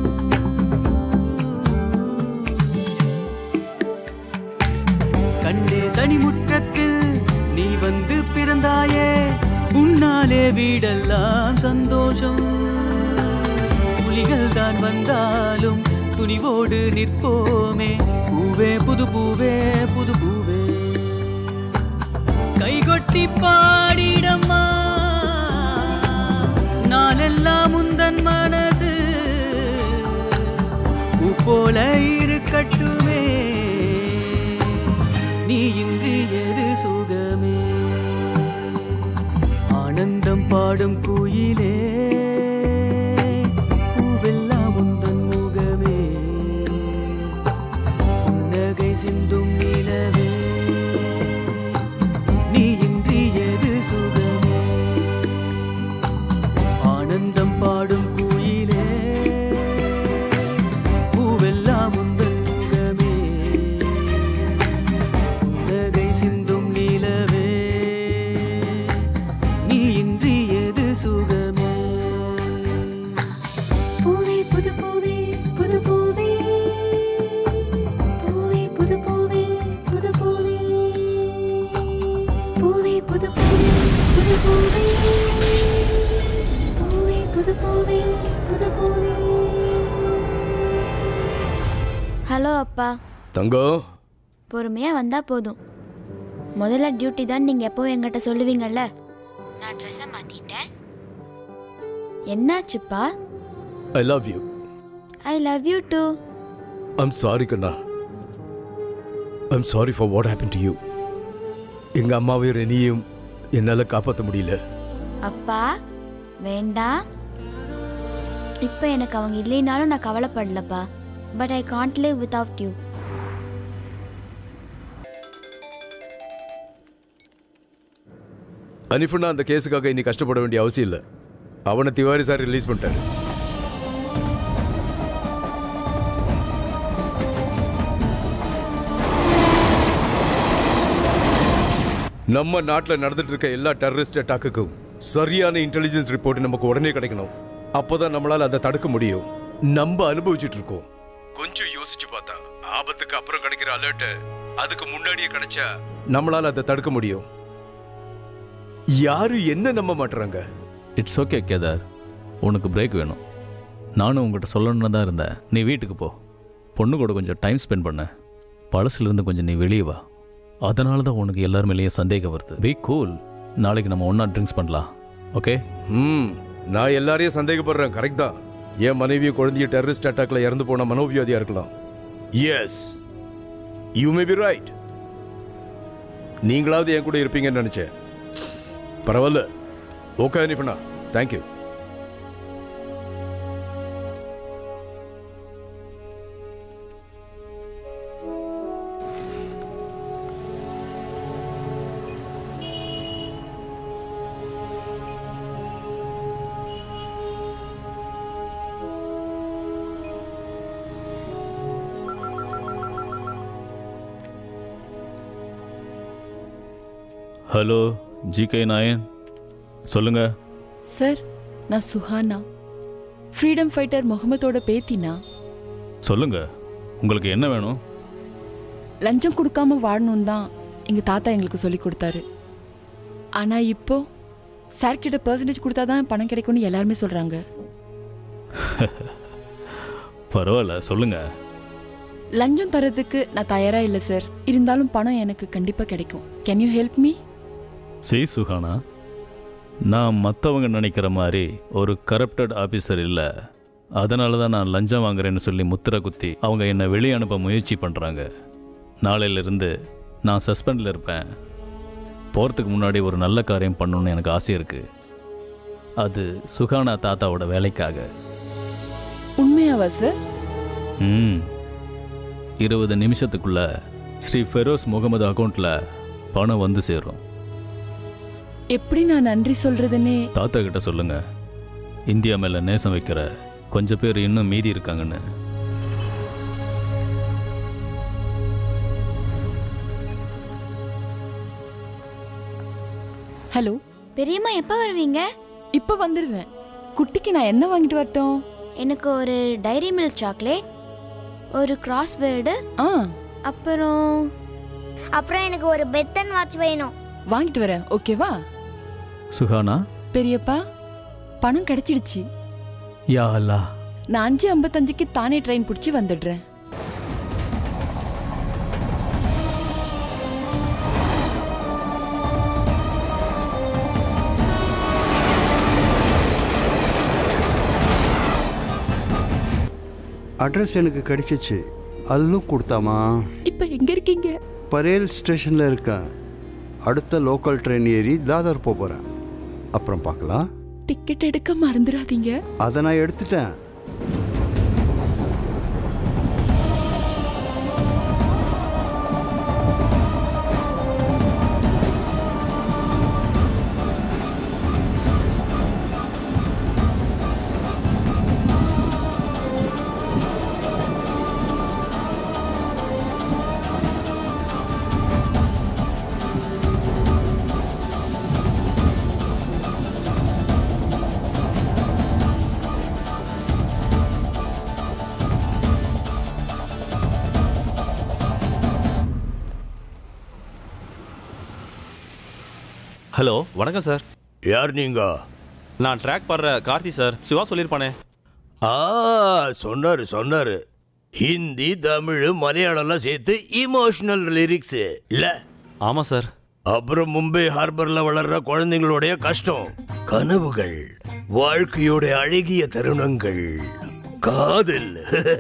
கண்ணே தனிமுற்றத்தில் நீ வந்து பிறந்தாயே, உன்னாலே வீடெல்லாம் சந்தோஷம். புலிகள் தான் வந்தாலும் துணிவோடு நிற்போமே, பூவே புது பூவே புது பூவே, கைகொட்டி பாடிடம்மா, நாளெல்லாம் உந்தன் மனசு பூ போல இருக்கட்டுமே, நீ இன்றி எது சுகமே. ஆனந்தம் பாடும் குயிலே, பூவெல்லாம் உந்தன் முகமே, புன்னகை சிந்தும் நிலவே, ஹலோ அப்பா. தங்கம், பொறுமையா வந்தா போதும். முதல்ல டியூட்டி தான் நீங்க எப்பவும் என்கிட்ட சொல்லுவீங்கல்ல. நான் ட்ரெஸ்ஸை மாத்திட்டேன். என்னாச்சுப்பா? I love you. I love you too. I'm sorry கண்ணா. I'm sorry for what happen to you. எங்க அம்மாவையும் ரெனியும் என்னால காப்பாற்ற முடியல. அப்பா வேண்டாம். இப்போ எனக்கு அவங்க இல்லைனாலும் நான் கவலைப்படலப்பா. But I can't live without you. அனிஃபுன்னா அந்த கேஸுக்காக இனி கஷ்டப்பட வேண்டிய அவசியம் இல்லை. அவனை திவாரி சார் ரிலீஸ் பண்ணிட்டாரு. நம்ம நாட்டில் நடந்துட்டு இருக்க எல்லா டெரரிஸ்ட் அட்டாக்குக்கும் சரியான இன்டெலிஜென்ஸ் ரிப்போர்ட் நமக்கு உடனே கிடைக்கணும். அப்போதான் நம்மளால அதை தடுக்க முடியும். நம்ம அனுபவிச்சுட்டு இருக்கோம். கொஞ்சம் யோசிச்சு பார்த்தா ஆபத்துக்கு அப்புறம் கிடைக்கிற அலர்ட் அதுக்கு முன்னாடியே கிடைச்சா நம்மளால அதை தடுக்க முடியும். யாரும் என்ன நம்ப மாட்டுறாங்க. இட்ஸ் ஓகே கேதார், உனக்கு பிரேக் வேணும். நானும் உங்கள்கிட்ட சொல்லணுன்னு தான் இருந்தேன். நீ வீட்டுக்கு போ, பொண்ணு கூட கொஞ்சம் டைம் ஸ்பெண்ட் பண்ண. பழசுலேருந்து கொஞ்சம் நீ வெளியே வா. அதனால தான் உனக்கு எல்லார் மேலேயும் சந்தேகம் வருது. Be cool. நாளைக்கு நம்ம ஒன்றா ட்ரிங்க்ஸ் பண்ணலாம், ஓகே? நான் எல்லாரையும் சந்தேகப்படுறேன், கரெக்ட் தான். என் மனைவியும் குழந்தைய டெரரிஸ்ட் அட்டாக்ல இறந்து போன மனோவியாதியா இருக்கலாம். Yes, you may be right. நீங்களாவது என் கூட இருப்பீங்கன்னு நினைச்சேன். பரவாயில்ல, ஓகே அனிஃபனா, தேங்க்யூ. ஹலோ ஜிகே நாயன், சொல்லுங்க. சார், நான் சுஹானா, ஃப்ரீடம் ஃபைட்டர் முகமதோட பேத்தினா. சொல்லுங்க, உங்களுக்கு என்ன வேணும்? லஞ்சம் கொடுக்காம வாழணும் தான் எங்க தாத்தா எங்களுக்கு சொல்லி கொடுத்தாரு. ஆனா இப்போ சார் கிட்ட பர்சன்டேஜ் கொடுத்தாதான் பணம் கிடைக்கும்னு எல்லாருமே சொல்றாங்க. பரவாயில்ல, சொல்லுங்க. லஞ்சம் தரதுக்கு நான் தயாரா இல்லை சார். இருந்தாலும் பணம் எனக்கு கண்டிப்பா கிடைக்கும். Can you help me? See Suhana, நான் மற்றவங்க நினைக்கிற மாதிரி ஒரு கரப்டட் ஆஃபீஸர் இல்லை. அதனால தான் நான் லஞ்சம் வாங்குறேன்னு சொல்லி முத்திரை குத்தி அவங்க என்னை வெளியே அனுப்ப முயற்சி பண்ணுறாங்க. நாளையிலிருந்து நான் சஸ்பெண்டில் இருப்பேன். போகிறதுக்கு முன்னாடி ஒரு நல்ல காரியம் பண்ணணுன்னு எனக்கு ஆசை இருக்குது. அது சுஹானா தாத்தாவோட வேலைக்காக. உண்மையாவா சார்? 20 நிமிஷத்துக்குள்ள ஸ்ரீ ஃபெரோஸ் முகமது அக்கௌண்ட்டில் பணம் வந்து சேரும். எப்படி நான் நன்றி சொல்றதுன்னே தாத்தா கிட்ட சொல்லுங்க. இந்தியா மேல நேசம் வைக்கிற கொஞ்சம் பேர் இன்னும் மீதி இருக்காங்கன்னு. ஹலோ பெரியம்மா, எப்போ வருவீங்க? இப்போ வந்துடுவேன். குட்டிக்கு நான் என்ன வாங்கிட்டு வரட்டும்? எனக்கு ஒரு டைரி மில்க் சாக்லேட், ஒரு கிராஸ்வேர்டு, அப்புறம் எனக்கு ஒரு பெத்தன் வாட்ச் வேணும். வாங்கிட்டு வரேன், ஓகேவா? சுஹானா, பெரியப்பா, பணம் கிடைச்சிடுச்சு. யா அல்லாஹ். நான் 5:55க்கு தானே ட்ரெயின் பிடிச்சி வந்துடுறேன். அட்ரஸ் எனக்கு கிடைச்சிச்சு. அல்லும் கொடுத்தாமா? இப்போ எங்க இருக்கீங்க? பரேல் ஸ்டேஷன்ல இருக்கேன். அடுத்த லோக்கல் ட்ரெயின் ஏறி தாதர் போகிறேன். அப்புறம் பார்க்கலாம். டிக்கெட் எடுக்க மறந்துடாதீங்க. அதை நான் எடுத்துட்டேன். ஹலோ, வணக்கம் சார். யார் நீங்க? நான் ட்ராக் பாடுற கார்த்தி சார். சிவா சொல்லியிருப்பானே. சொன்னாரு ஹிந்தி, தமிழ், மலையாளம்லாம் சேர்த்து இமோஷனல் லிரிக்ஸ் இல்ல? ஆமாம் சார். அப்புறம் மும்பை ஹார்பர்ல வளர்ற குழந்தைங்களுடைய கஷ்டம், கனவுகள், வாழ்க்கையோட அழகிய தருணங்கள், காதல்.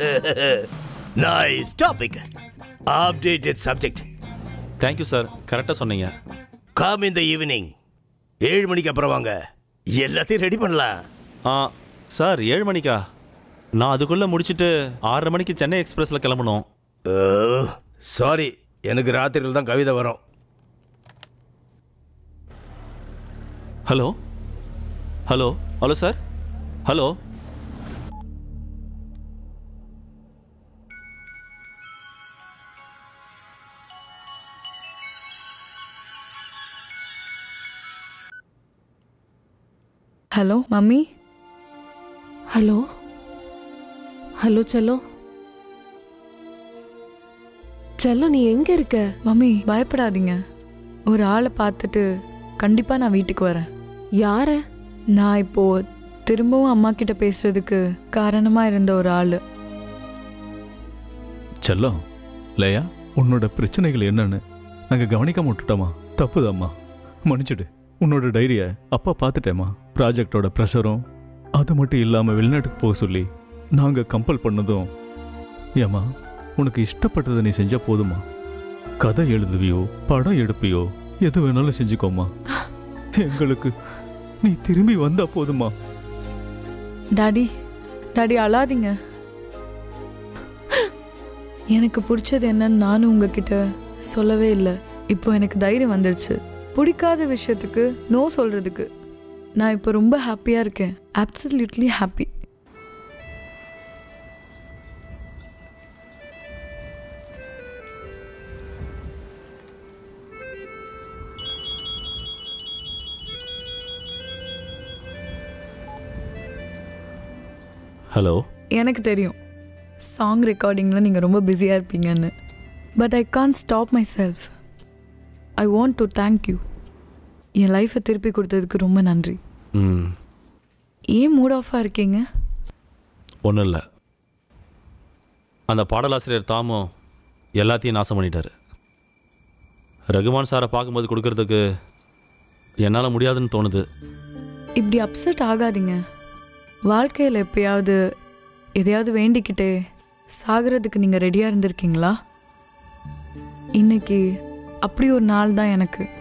Nice topic, updated subject. Thank you sir, கரெக்டாக சொன்னீங்க. கம் இந்த ஈவினிங் 7 மணிக்கு அப்புறம் வாங்க, எல்லாத்தையும் ரெடி பண்ணலாம். சார் 7 மணிக்கா? நான் அதுக்குள்ளே முடிச்சுட்டு 6:30 மணிக்கு சென்னை எக்ஸ்பிரஸில் கிளம்பணும். சாரி, எனக்கு ராத்திரியில் தான் கவிதை வரும். Hello hello hello sir, hello. Hello mummy. Hello hello செல்லோ. செல்லோ, நீ எங்கே இருக்க? மம்மி பயப்படாதீங்க, ஒரு ஆளை பார்த்துட்டு கண்டிப்பாக நான் வீட்டுக்கு வரேன். யார? நான் இப்போ திரும்பவும் அம்மா கிட்ட பேசுறதுக்கு காரணமாக இருந்த ஒரு ஆள். செல்லம், லேயா, உன்னோட பிரச்சனைகள் என்னன்னு நாங்கள் கவனிக்காம விட்டுட்டோமா? தப்புதாம்மா, மன்னிச்சுடு. உன்னோட டைரியை அப்பா பார்த்துட்டேம்மா. ப்ராஜெக்டோட ப்ரெஷரும் அது மட்டும் இல்லாமல் வெளிநாட்டுக்கு போக சொல்லி நாங்கள் கம்பல் பண்ணதும், ஏம்மா உனக்கு இஷ்டப்பட்டதை நீ செஞ்சால் போதுமா? கதை எழுதுவியோ படம் எடுப்பியோ எது வேணாலும் செஞ்சுக்கோமா. எங்களுக்கு நீ திரும்பி வந்தா போதுமா. டாடி டாடி அழாதீங்க. எனக்கு பிடிச்சது என்னன்னு நானும் உங்ககிட்ட சொல்லவே இல்லை. இப்போ எனக்கு தைரியம் வந்துடுச்சு பிடிக்காத விஷயத்துக்கு நோ சொல்றதுக்கு. நான் இப்போ ரொம்ப ஹாப்பியாக இருக்கேன், அப்சல்யூட்லி ஹாப்பி. ஹலோ. எனக்கு தெரியும் சாங் ரெக்கார்டிங்கில் நீங்கள் ரொம்ப பிஸியாக இருப்பீங்கன்னு. But I can't stop myself. I want to thank you. என் லைஃப்பை திருப்பி கொடுத்ததுக்கு ரொம்ப நன்றி. ஏன் மூட் ஆஃபாக இருக்கீங்க? ஒன்றும் இல்லை, அந்த பாடலாசிரியர் தாமோ எல்லாத்தையும் நாசம் பண்ணிட்டார். ரகுமான் சாரை பார்க்கும்போது கொடுக்கறதுக்கு என்னால் முடியாதுன்னு தோணுது. இப்படி அப்செட் ஆகாதீங்க. வாழ்க்கையில் எப்பயாவது எதையாவது வேண்டிக்கிட்டே சாகிறதுக்கு நீங்கள் ரெடியாக இருந்திருக்கீங்களா? இன்னைக்கு அப்படி ஒரு நாள் தான்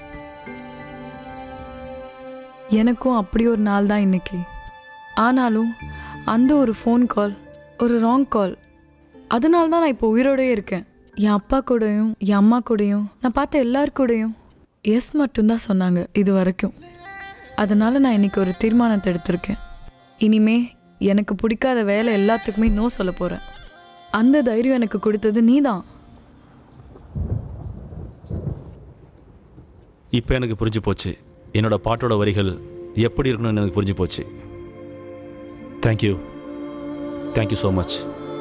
எனக்கும் அப்படி ஒரு நாள் தான் இன்னைக்கு. ஆனாலும் அந்த ஒரு ஃபோன் கால், ஒரு ராங் கால், அதனால தான் நான் இப்போ உயிரோடயே இருக்கேன். என் அப்பா கூடயும் என் அம்மா கூடயும் நான் பார்த்த எல்லாருக்கூடையும் எஸ் மட்டும்தான் சொன்னாங்க இது வரைக்கும். அதனால் நான் இன்னைக்கு ஒரு தீர்மானத்தை எடுத்திருக்கேன். இனிமே எனக்கு பிடிக்காத வேலை எல்லாத்துக்குமே நோ சொல்ல போகிறேன். அந்த தைரியம் எனக்கு கொடுத்தது நீ தான். இப்போ எனக்கு புரிஞ்சு போச்சு, என்னோட பாட்டோட வரிகள் எப்படி இருக்கணும்னு எனக்கு புரிஞ்சு போச்சு. Thank you, thank you so much.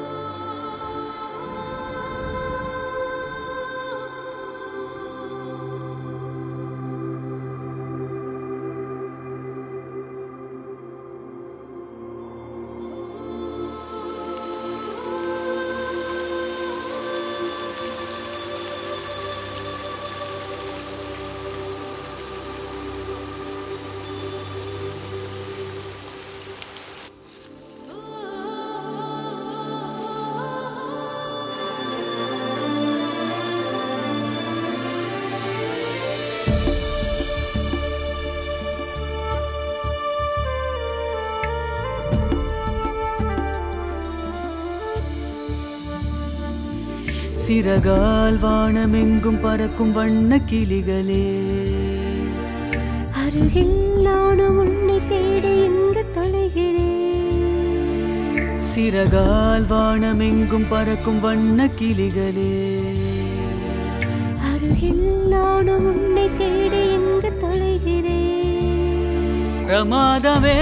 சிறகால் வானமெங்கும் பறக்கும் வண்ண கிளிகளே, அருகில் நானும் உன்னை தேடி இங்கு தொலைகிறேன். சிறகால் வானமெங்கும் பறக்கும் வண்ண கிளிகளே, அருகில் நானும் உன்னை தேடி இங்கு தொலைகிறேன். பிரமாதமே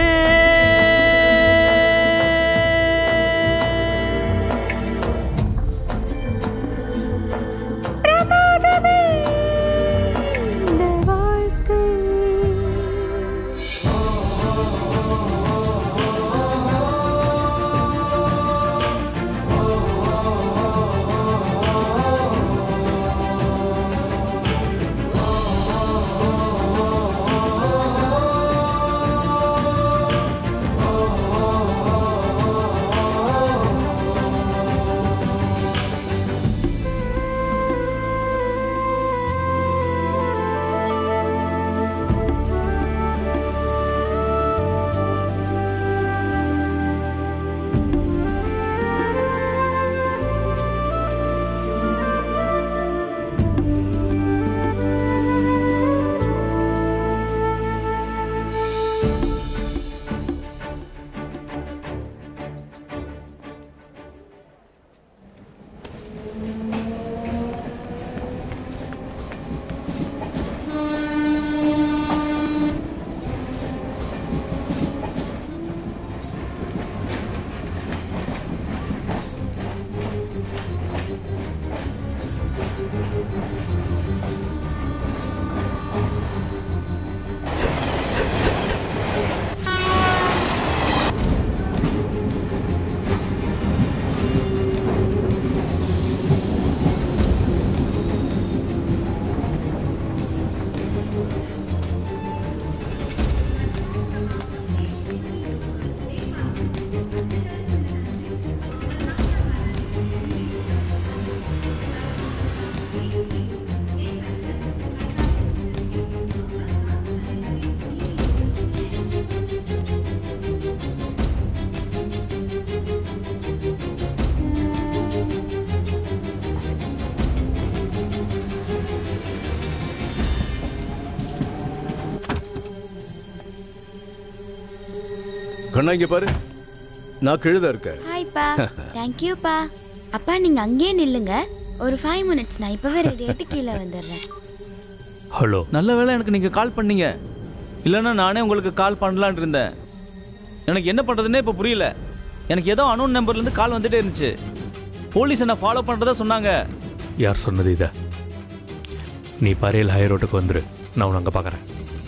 கண்ணா இங்க பாரு, நான் கீழதான் இருக்கேன். ஹாய்ப்பா. தேங்க்யூப்பா. அப்பா நீங்க அங்கேயே நில்லுங்க, ஒரு 5 மினிட்ஸ் நான் இப்பவே ரெடி ஆகிட்டு கீழே வந்துடுறேன். ஹலோ, நல்ல வேளை எனக்கு நீங்கள் கால் பண்ணீங்க, இல்லைன்னா நானே உங்களுக்கு கால் பண்ணலான் இருந்தேன். எனக்கு என்ன பண்ணுறதுன்னே இப்போ புரியல. எனக்கு ஏதோ அன்னோன் நம்பர்லேருந்து கால் வந்துட்டே இருந்துச்சு. போலீஸ் என்ன ஃபாலோ பண்ணுறதா சொன்னாங்க. யார் சொன்னது இதை? நீ பரையல் ஹை ரோட்டுக்கு வந்துரு, நான் உன்னை அங்கே பார்க்குறேன்.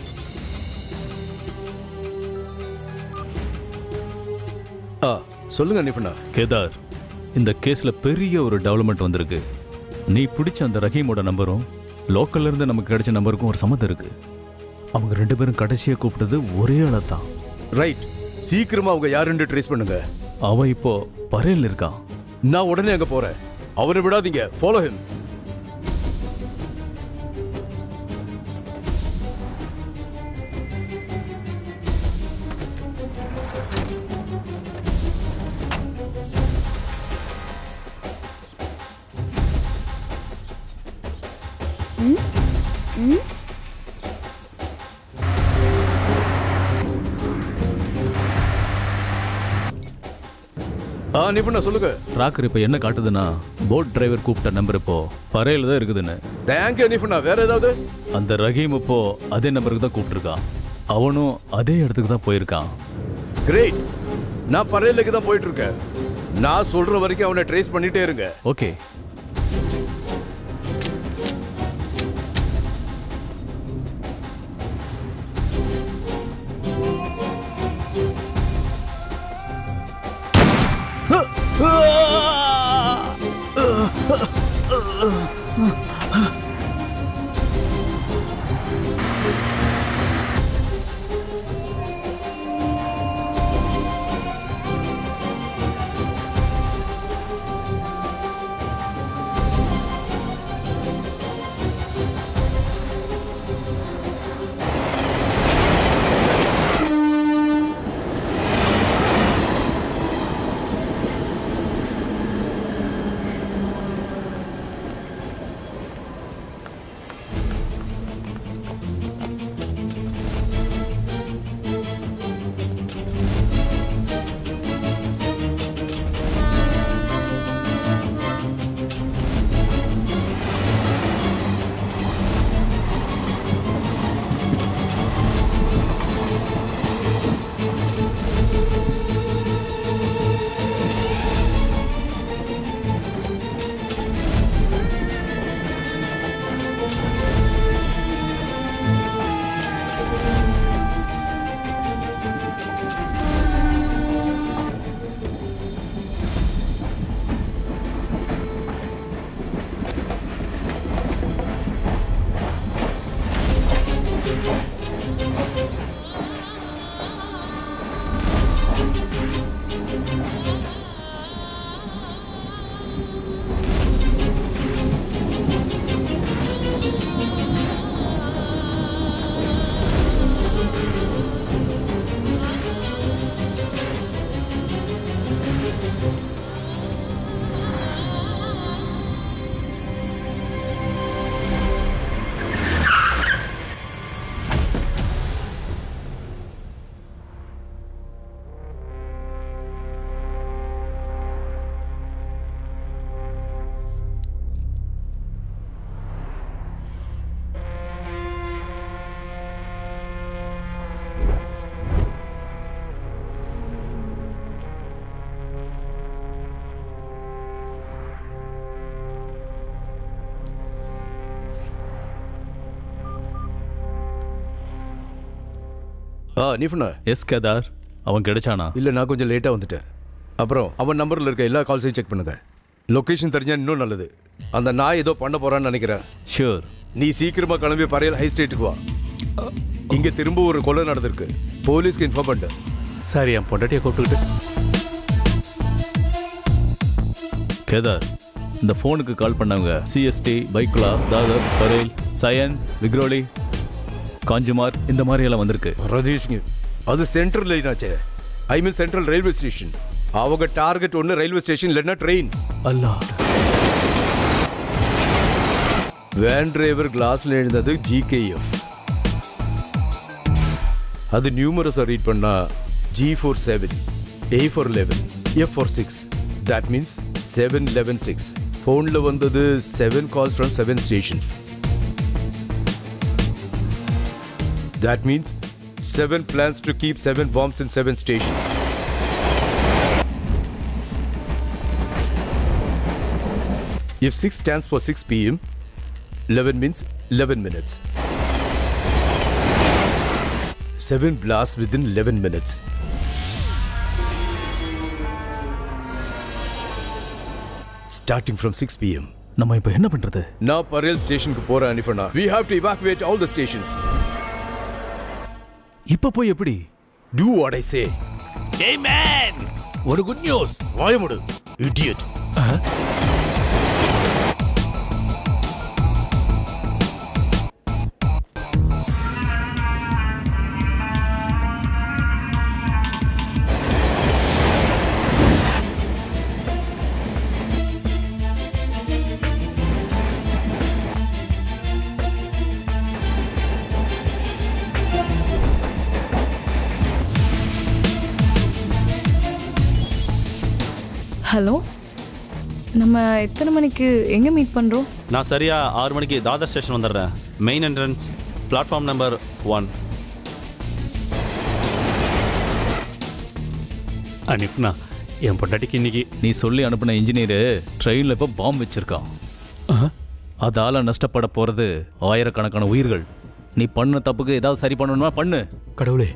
சொல்லுங்க நிபுணா. கேதார், இந்த கேஸ்ல பெரிய ஒரு டெவலப்மெண்ட் வந்திருக்கு. நீ பிடிச்ச அந்த ரஹீமோட நம்பரும் லோக்கல்ல இருந்து நமக்கு கிடைச்ச நம்பருக்கும் ஒரு சம்மந்தம் இருக்கு. அவங்க 2 பேரும் கடைசியா கூப்பிட்டது ஒரே ஆளை தான். ரைட், சீக்கிரமா அவங்க யாருன்னு ட்ரேஸ் பண்ணுங்க. அவன் இப்போ பரையல் இருக்கான். நான் உடனே அங்க போறேன். அவரை விடாதீங்க, ஃபாலோ ஹிம். நிபுணா சொல்லுங்க. ராக்கர் இப்போ என்ன காட்டுதுன்னா, போட் டிரைவர் கூப்பிட்ட நம்பர் இப்போ பரையில தான் இருக்குதுன்னு. தேங்க்யூ நிபுணா. வேற ஏதாவது? அந்த ரஹீம் இப்போ அதே நம்பருக்கு தான் கூப்பிட்டுருக்கான். அவனும் அதே இடத்துக்கு தான் போயிருக்கான். கிரேட். நான் பரையலுக்கு தான் போயிட்டு இருக்கேன். நான் சொல்ற வரைக்கும் அவனை ட்ரேஸ் பண்ணிட்டே இருங்க. ஓகே. நிபுணா. எஸ் கேதார், அவன் கிடைச்சானா? இல்லை, நான் கொஞ்சம் லேட்டாக வந்துட்டேன். அப்புறம் அவன் நம்பரில் இருக்க எல்லா கால்ஸையும் செக் பண்ணுங்க. லொக்கேஷன் தெரிஞ்சா இன்னும் நல்லது. அந்த நாய் ஏதோ பண்ண போறான்னு நினைக்கிறேன். ஷூர். நீ சீக்கிரமா கிளம்பி பரையல் ஹை ஸ்ட்ரீட்டுக்கு வா. இங்க திரும்ப ஒரு கொலை நடந்திருக்கு. போலீஸ்க்கு இன்ஃபார்ம் பண்ணிட்டு. சரி, என் பொண்டாட்டியை கூப்பிட்டுக்கிட்டு. கேதார், இந்த ஃபோனுக்கு கால் பண்ணவங்க சிஎஸ்டி, பைக்குலா, தாதர், பரேல், சயன், விக்ரோலி, காஞ்சுமார், இந்த மாதிரி எல்லாம் வந்திருக்கு. ரதீஷ்ங்க, அது சென்ட்ரல் லைன் ஆச்சே. I mean central railway station. அவங்க டார்கெட் ஒன்று ரயில்வே ஸ்டேஷன், இல்லைன்னா ட்ரெயின். அல்லா. வேன் டிரைவர் கிளாஸ்ல எழுந்தது GKF. அது நியூமரஸை ரீட் பண்ணா G for 7, A for 11, F for 6. That means 7, 11, 6. Phone வந்தது 7 calls from 7 stations. That means 7 plans to keep 7 bombs in 7 stations. If 6 stands for 6 p.m., 11 means 11 minutes. 7 blasts within 11 minutes. Starting from 6 p.m. நம்ம இப்போ என்ன பண்றது? நான் பரேல் ஸ்டேஷனுக்கு போறேன் அனிஃபனா. We have to evacuate all the stations. இப்போ போய் எப்படி? Do what I say. Hey man, ஒரு குட் நியூஸ். வாய மூடு, idiot. ஹலோ, நம்ம எத்தனை மணிக்கு எங்கே மீட் பண்ணுறோம்? நான் சரியா 6 மணிக்கு தாதர் ஸ்டேஷன் வந்துடுறேன். Main entrance platform number 1. அனுப்புனா என் பொண்டாட்டிக்கு இன்னைக்கு நீ சொல்லி அனுப்பின இன்ஜினியரு ட்ரெயினில் இப்போ பாம்பு வச்சிருக்கான். அதால நஷ்டப்பட போகிறது ஆயிரக்கணக்கான உயிர்கள். நீ பண்ண தப்புக்கு ஏதாவது சரி பண்ணணுமா பண்ணு. கடவுளே,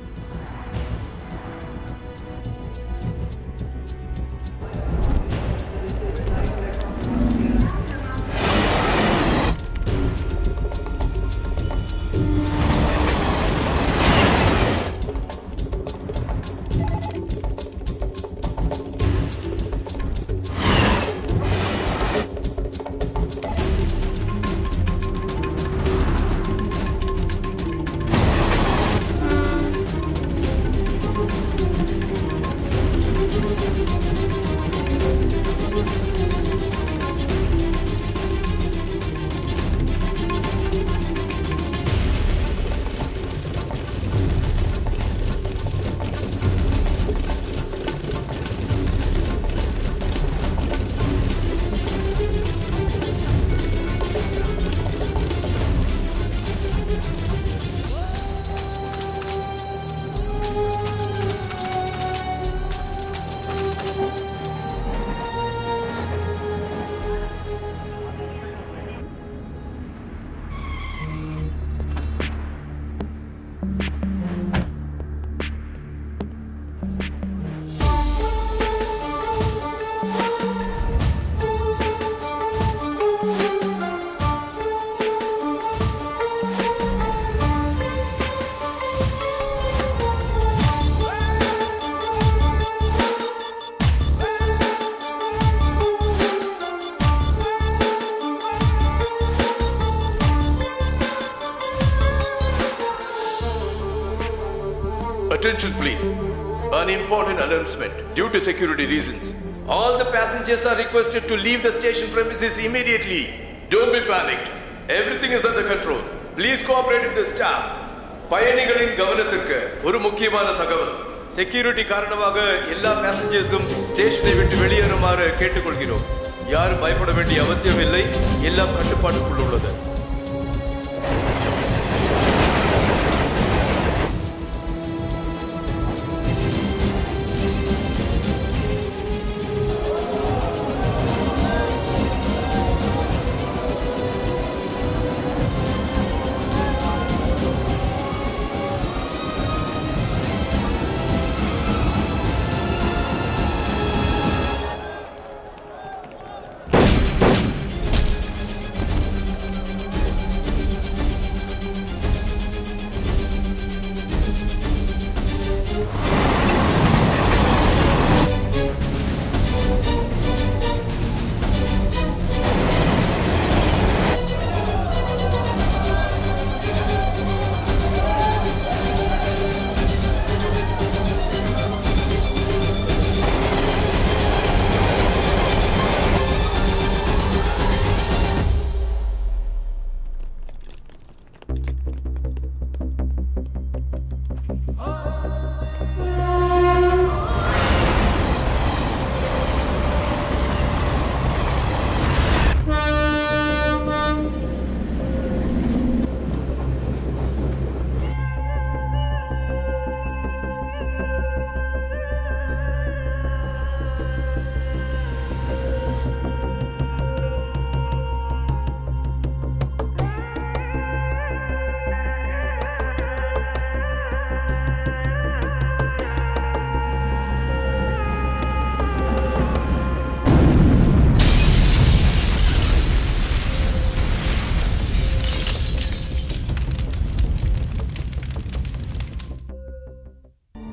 Attention please. An important announcement. Due to security reasons, all the passengers are requested to leave the station premises immediately. Don't be panicked. Everything is under control. Please cooperate with the staff. பயணிகளின் கவனத்திற்கு ஒரு முக்கியமான தகவல். Security காரணமாக எல்லா பேசஞ்சர்ஸும் ஸ்டேஷனை விட்டு வெளியேறுமாறு கேட்டுக்கொள்கிறோம். யாரும் பயப்பட வேண்டிய அவசியம் இல்லை. எல்லாம் கட்டுப்பாட்டுக்குள் உள்ளது.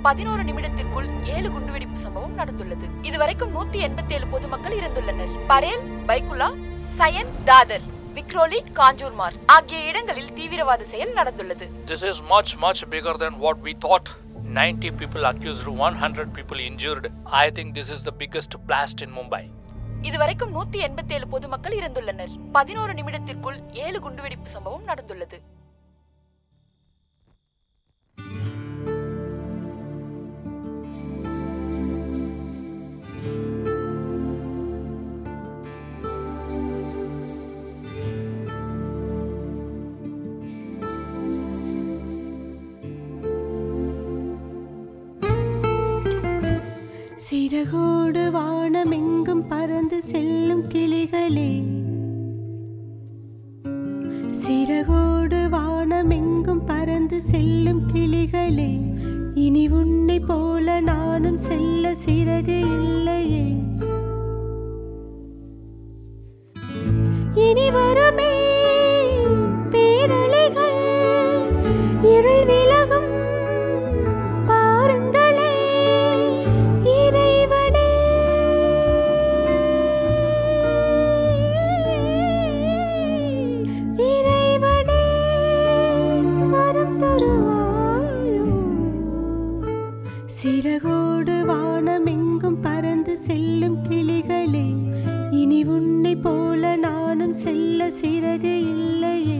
11 நிமிடத்திற்குள் 7 குண்டுவெடிப்பு சம்பவம் நடந்துள்ளது. இதுவரைக்கும் 187 பொதுமக்கள் இறந்துள்ளனர். பரேல், பைகுலா, சயன், தாதர், விக்ரோலி, காஞ்சூர்மார் ஆகிய இடங்களில் தீவிரவாத செயல் நடந்துள்ளது. This is much bigger than what we thought. 90 people accused, 100 people injured. I think this is the biggest blast in Mumbai. இதுவரைக்கும் 187 பொதுமக்கள் இறந்துள்ளனர். 11 நிமிடத்திற்குள் 7 குண்டுவெடிப்பு சம்பவம் நடந்துள்ளது. சிறகோடு வானமெங்கும் பறந்து செல்லும் கிளிகளே, சிறகோடு வானமெங்கும் பறந்து செல்லும் கிளிகளே, இனி உன்னை போல நானும் செல்ல சிறகு இல்லையே. இனி வருமே பேரலைகள், இருள் விலகும் பாருங்களே. இறைவனே இறைவனே வரம் தருவாயோ. சிறகோடு வானமெங்கும் பறந்து செல்லும் கிளிகளே, இனி உன்னை போல நானும் செல்ல சிறகு இல்லையே.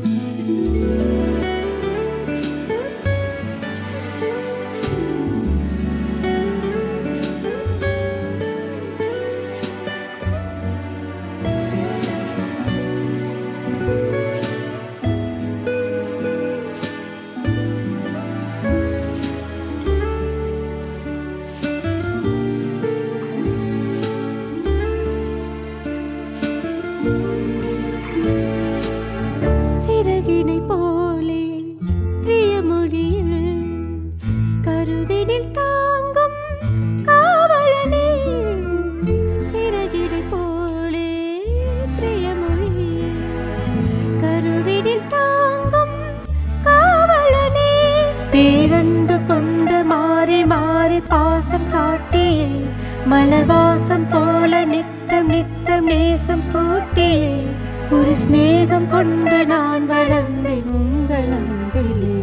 சிறகினை போலே பிரியமொழியில் கருவினில் தாங்கும் காவலனே. சிறகினை போலே பிரியமொழியில் கருவினில் தாங்கும் காவலனே. பேரன்பு கொண்டு மாறி மாறி பாசம் காட்டியே, மலர்வாசம் போல நித்தம் நித்தம் நேசம் கூட்டியே, ஒரு ஸ்நேகம் கொண்டு நான் வளர்ந்தேன் உங்கள் அன்பிலே.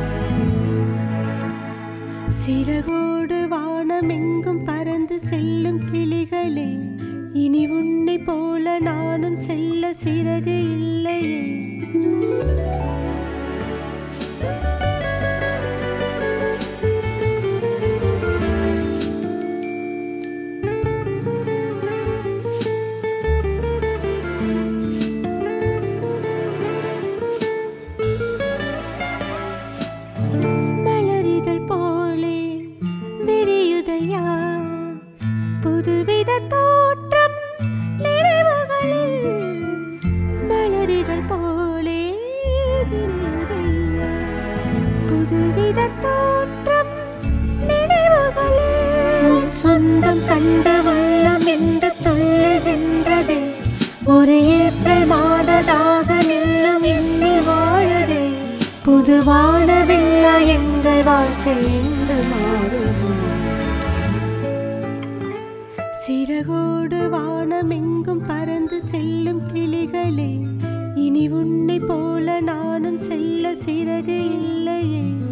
சிறகோடு வானமெங்கும் பறந்து செல்லும் கிளிகளே, இனி உன்னை போல நானும் செல்ல சிறகு இல்லையே. மலரிதழ் போலே விரியுதையா புதுவித தோற்றம் நினைவுகளில். மலரிதழ் போலே விரியுதையா புதுவித தோற்றம் நினைவுகளில். உன் சொந்தம் கண்ட உள்ளம் என்று சொல்லுகின்றதே, ஒரு ஏப்ரல் மாததாக நின்னும் இன்னில் வாழுதே. புதுவான வில்லா எங்கள் வாழ்க்கை என்று மாறும். சிறகோடு வானமெங்கும் பறந்து செல்லும் கிளிகளே, இனி உன்னை போல நானும் செல்ல சிறகு இல்லையே.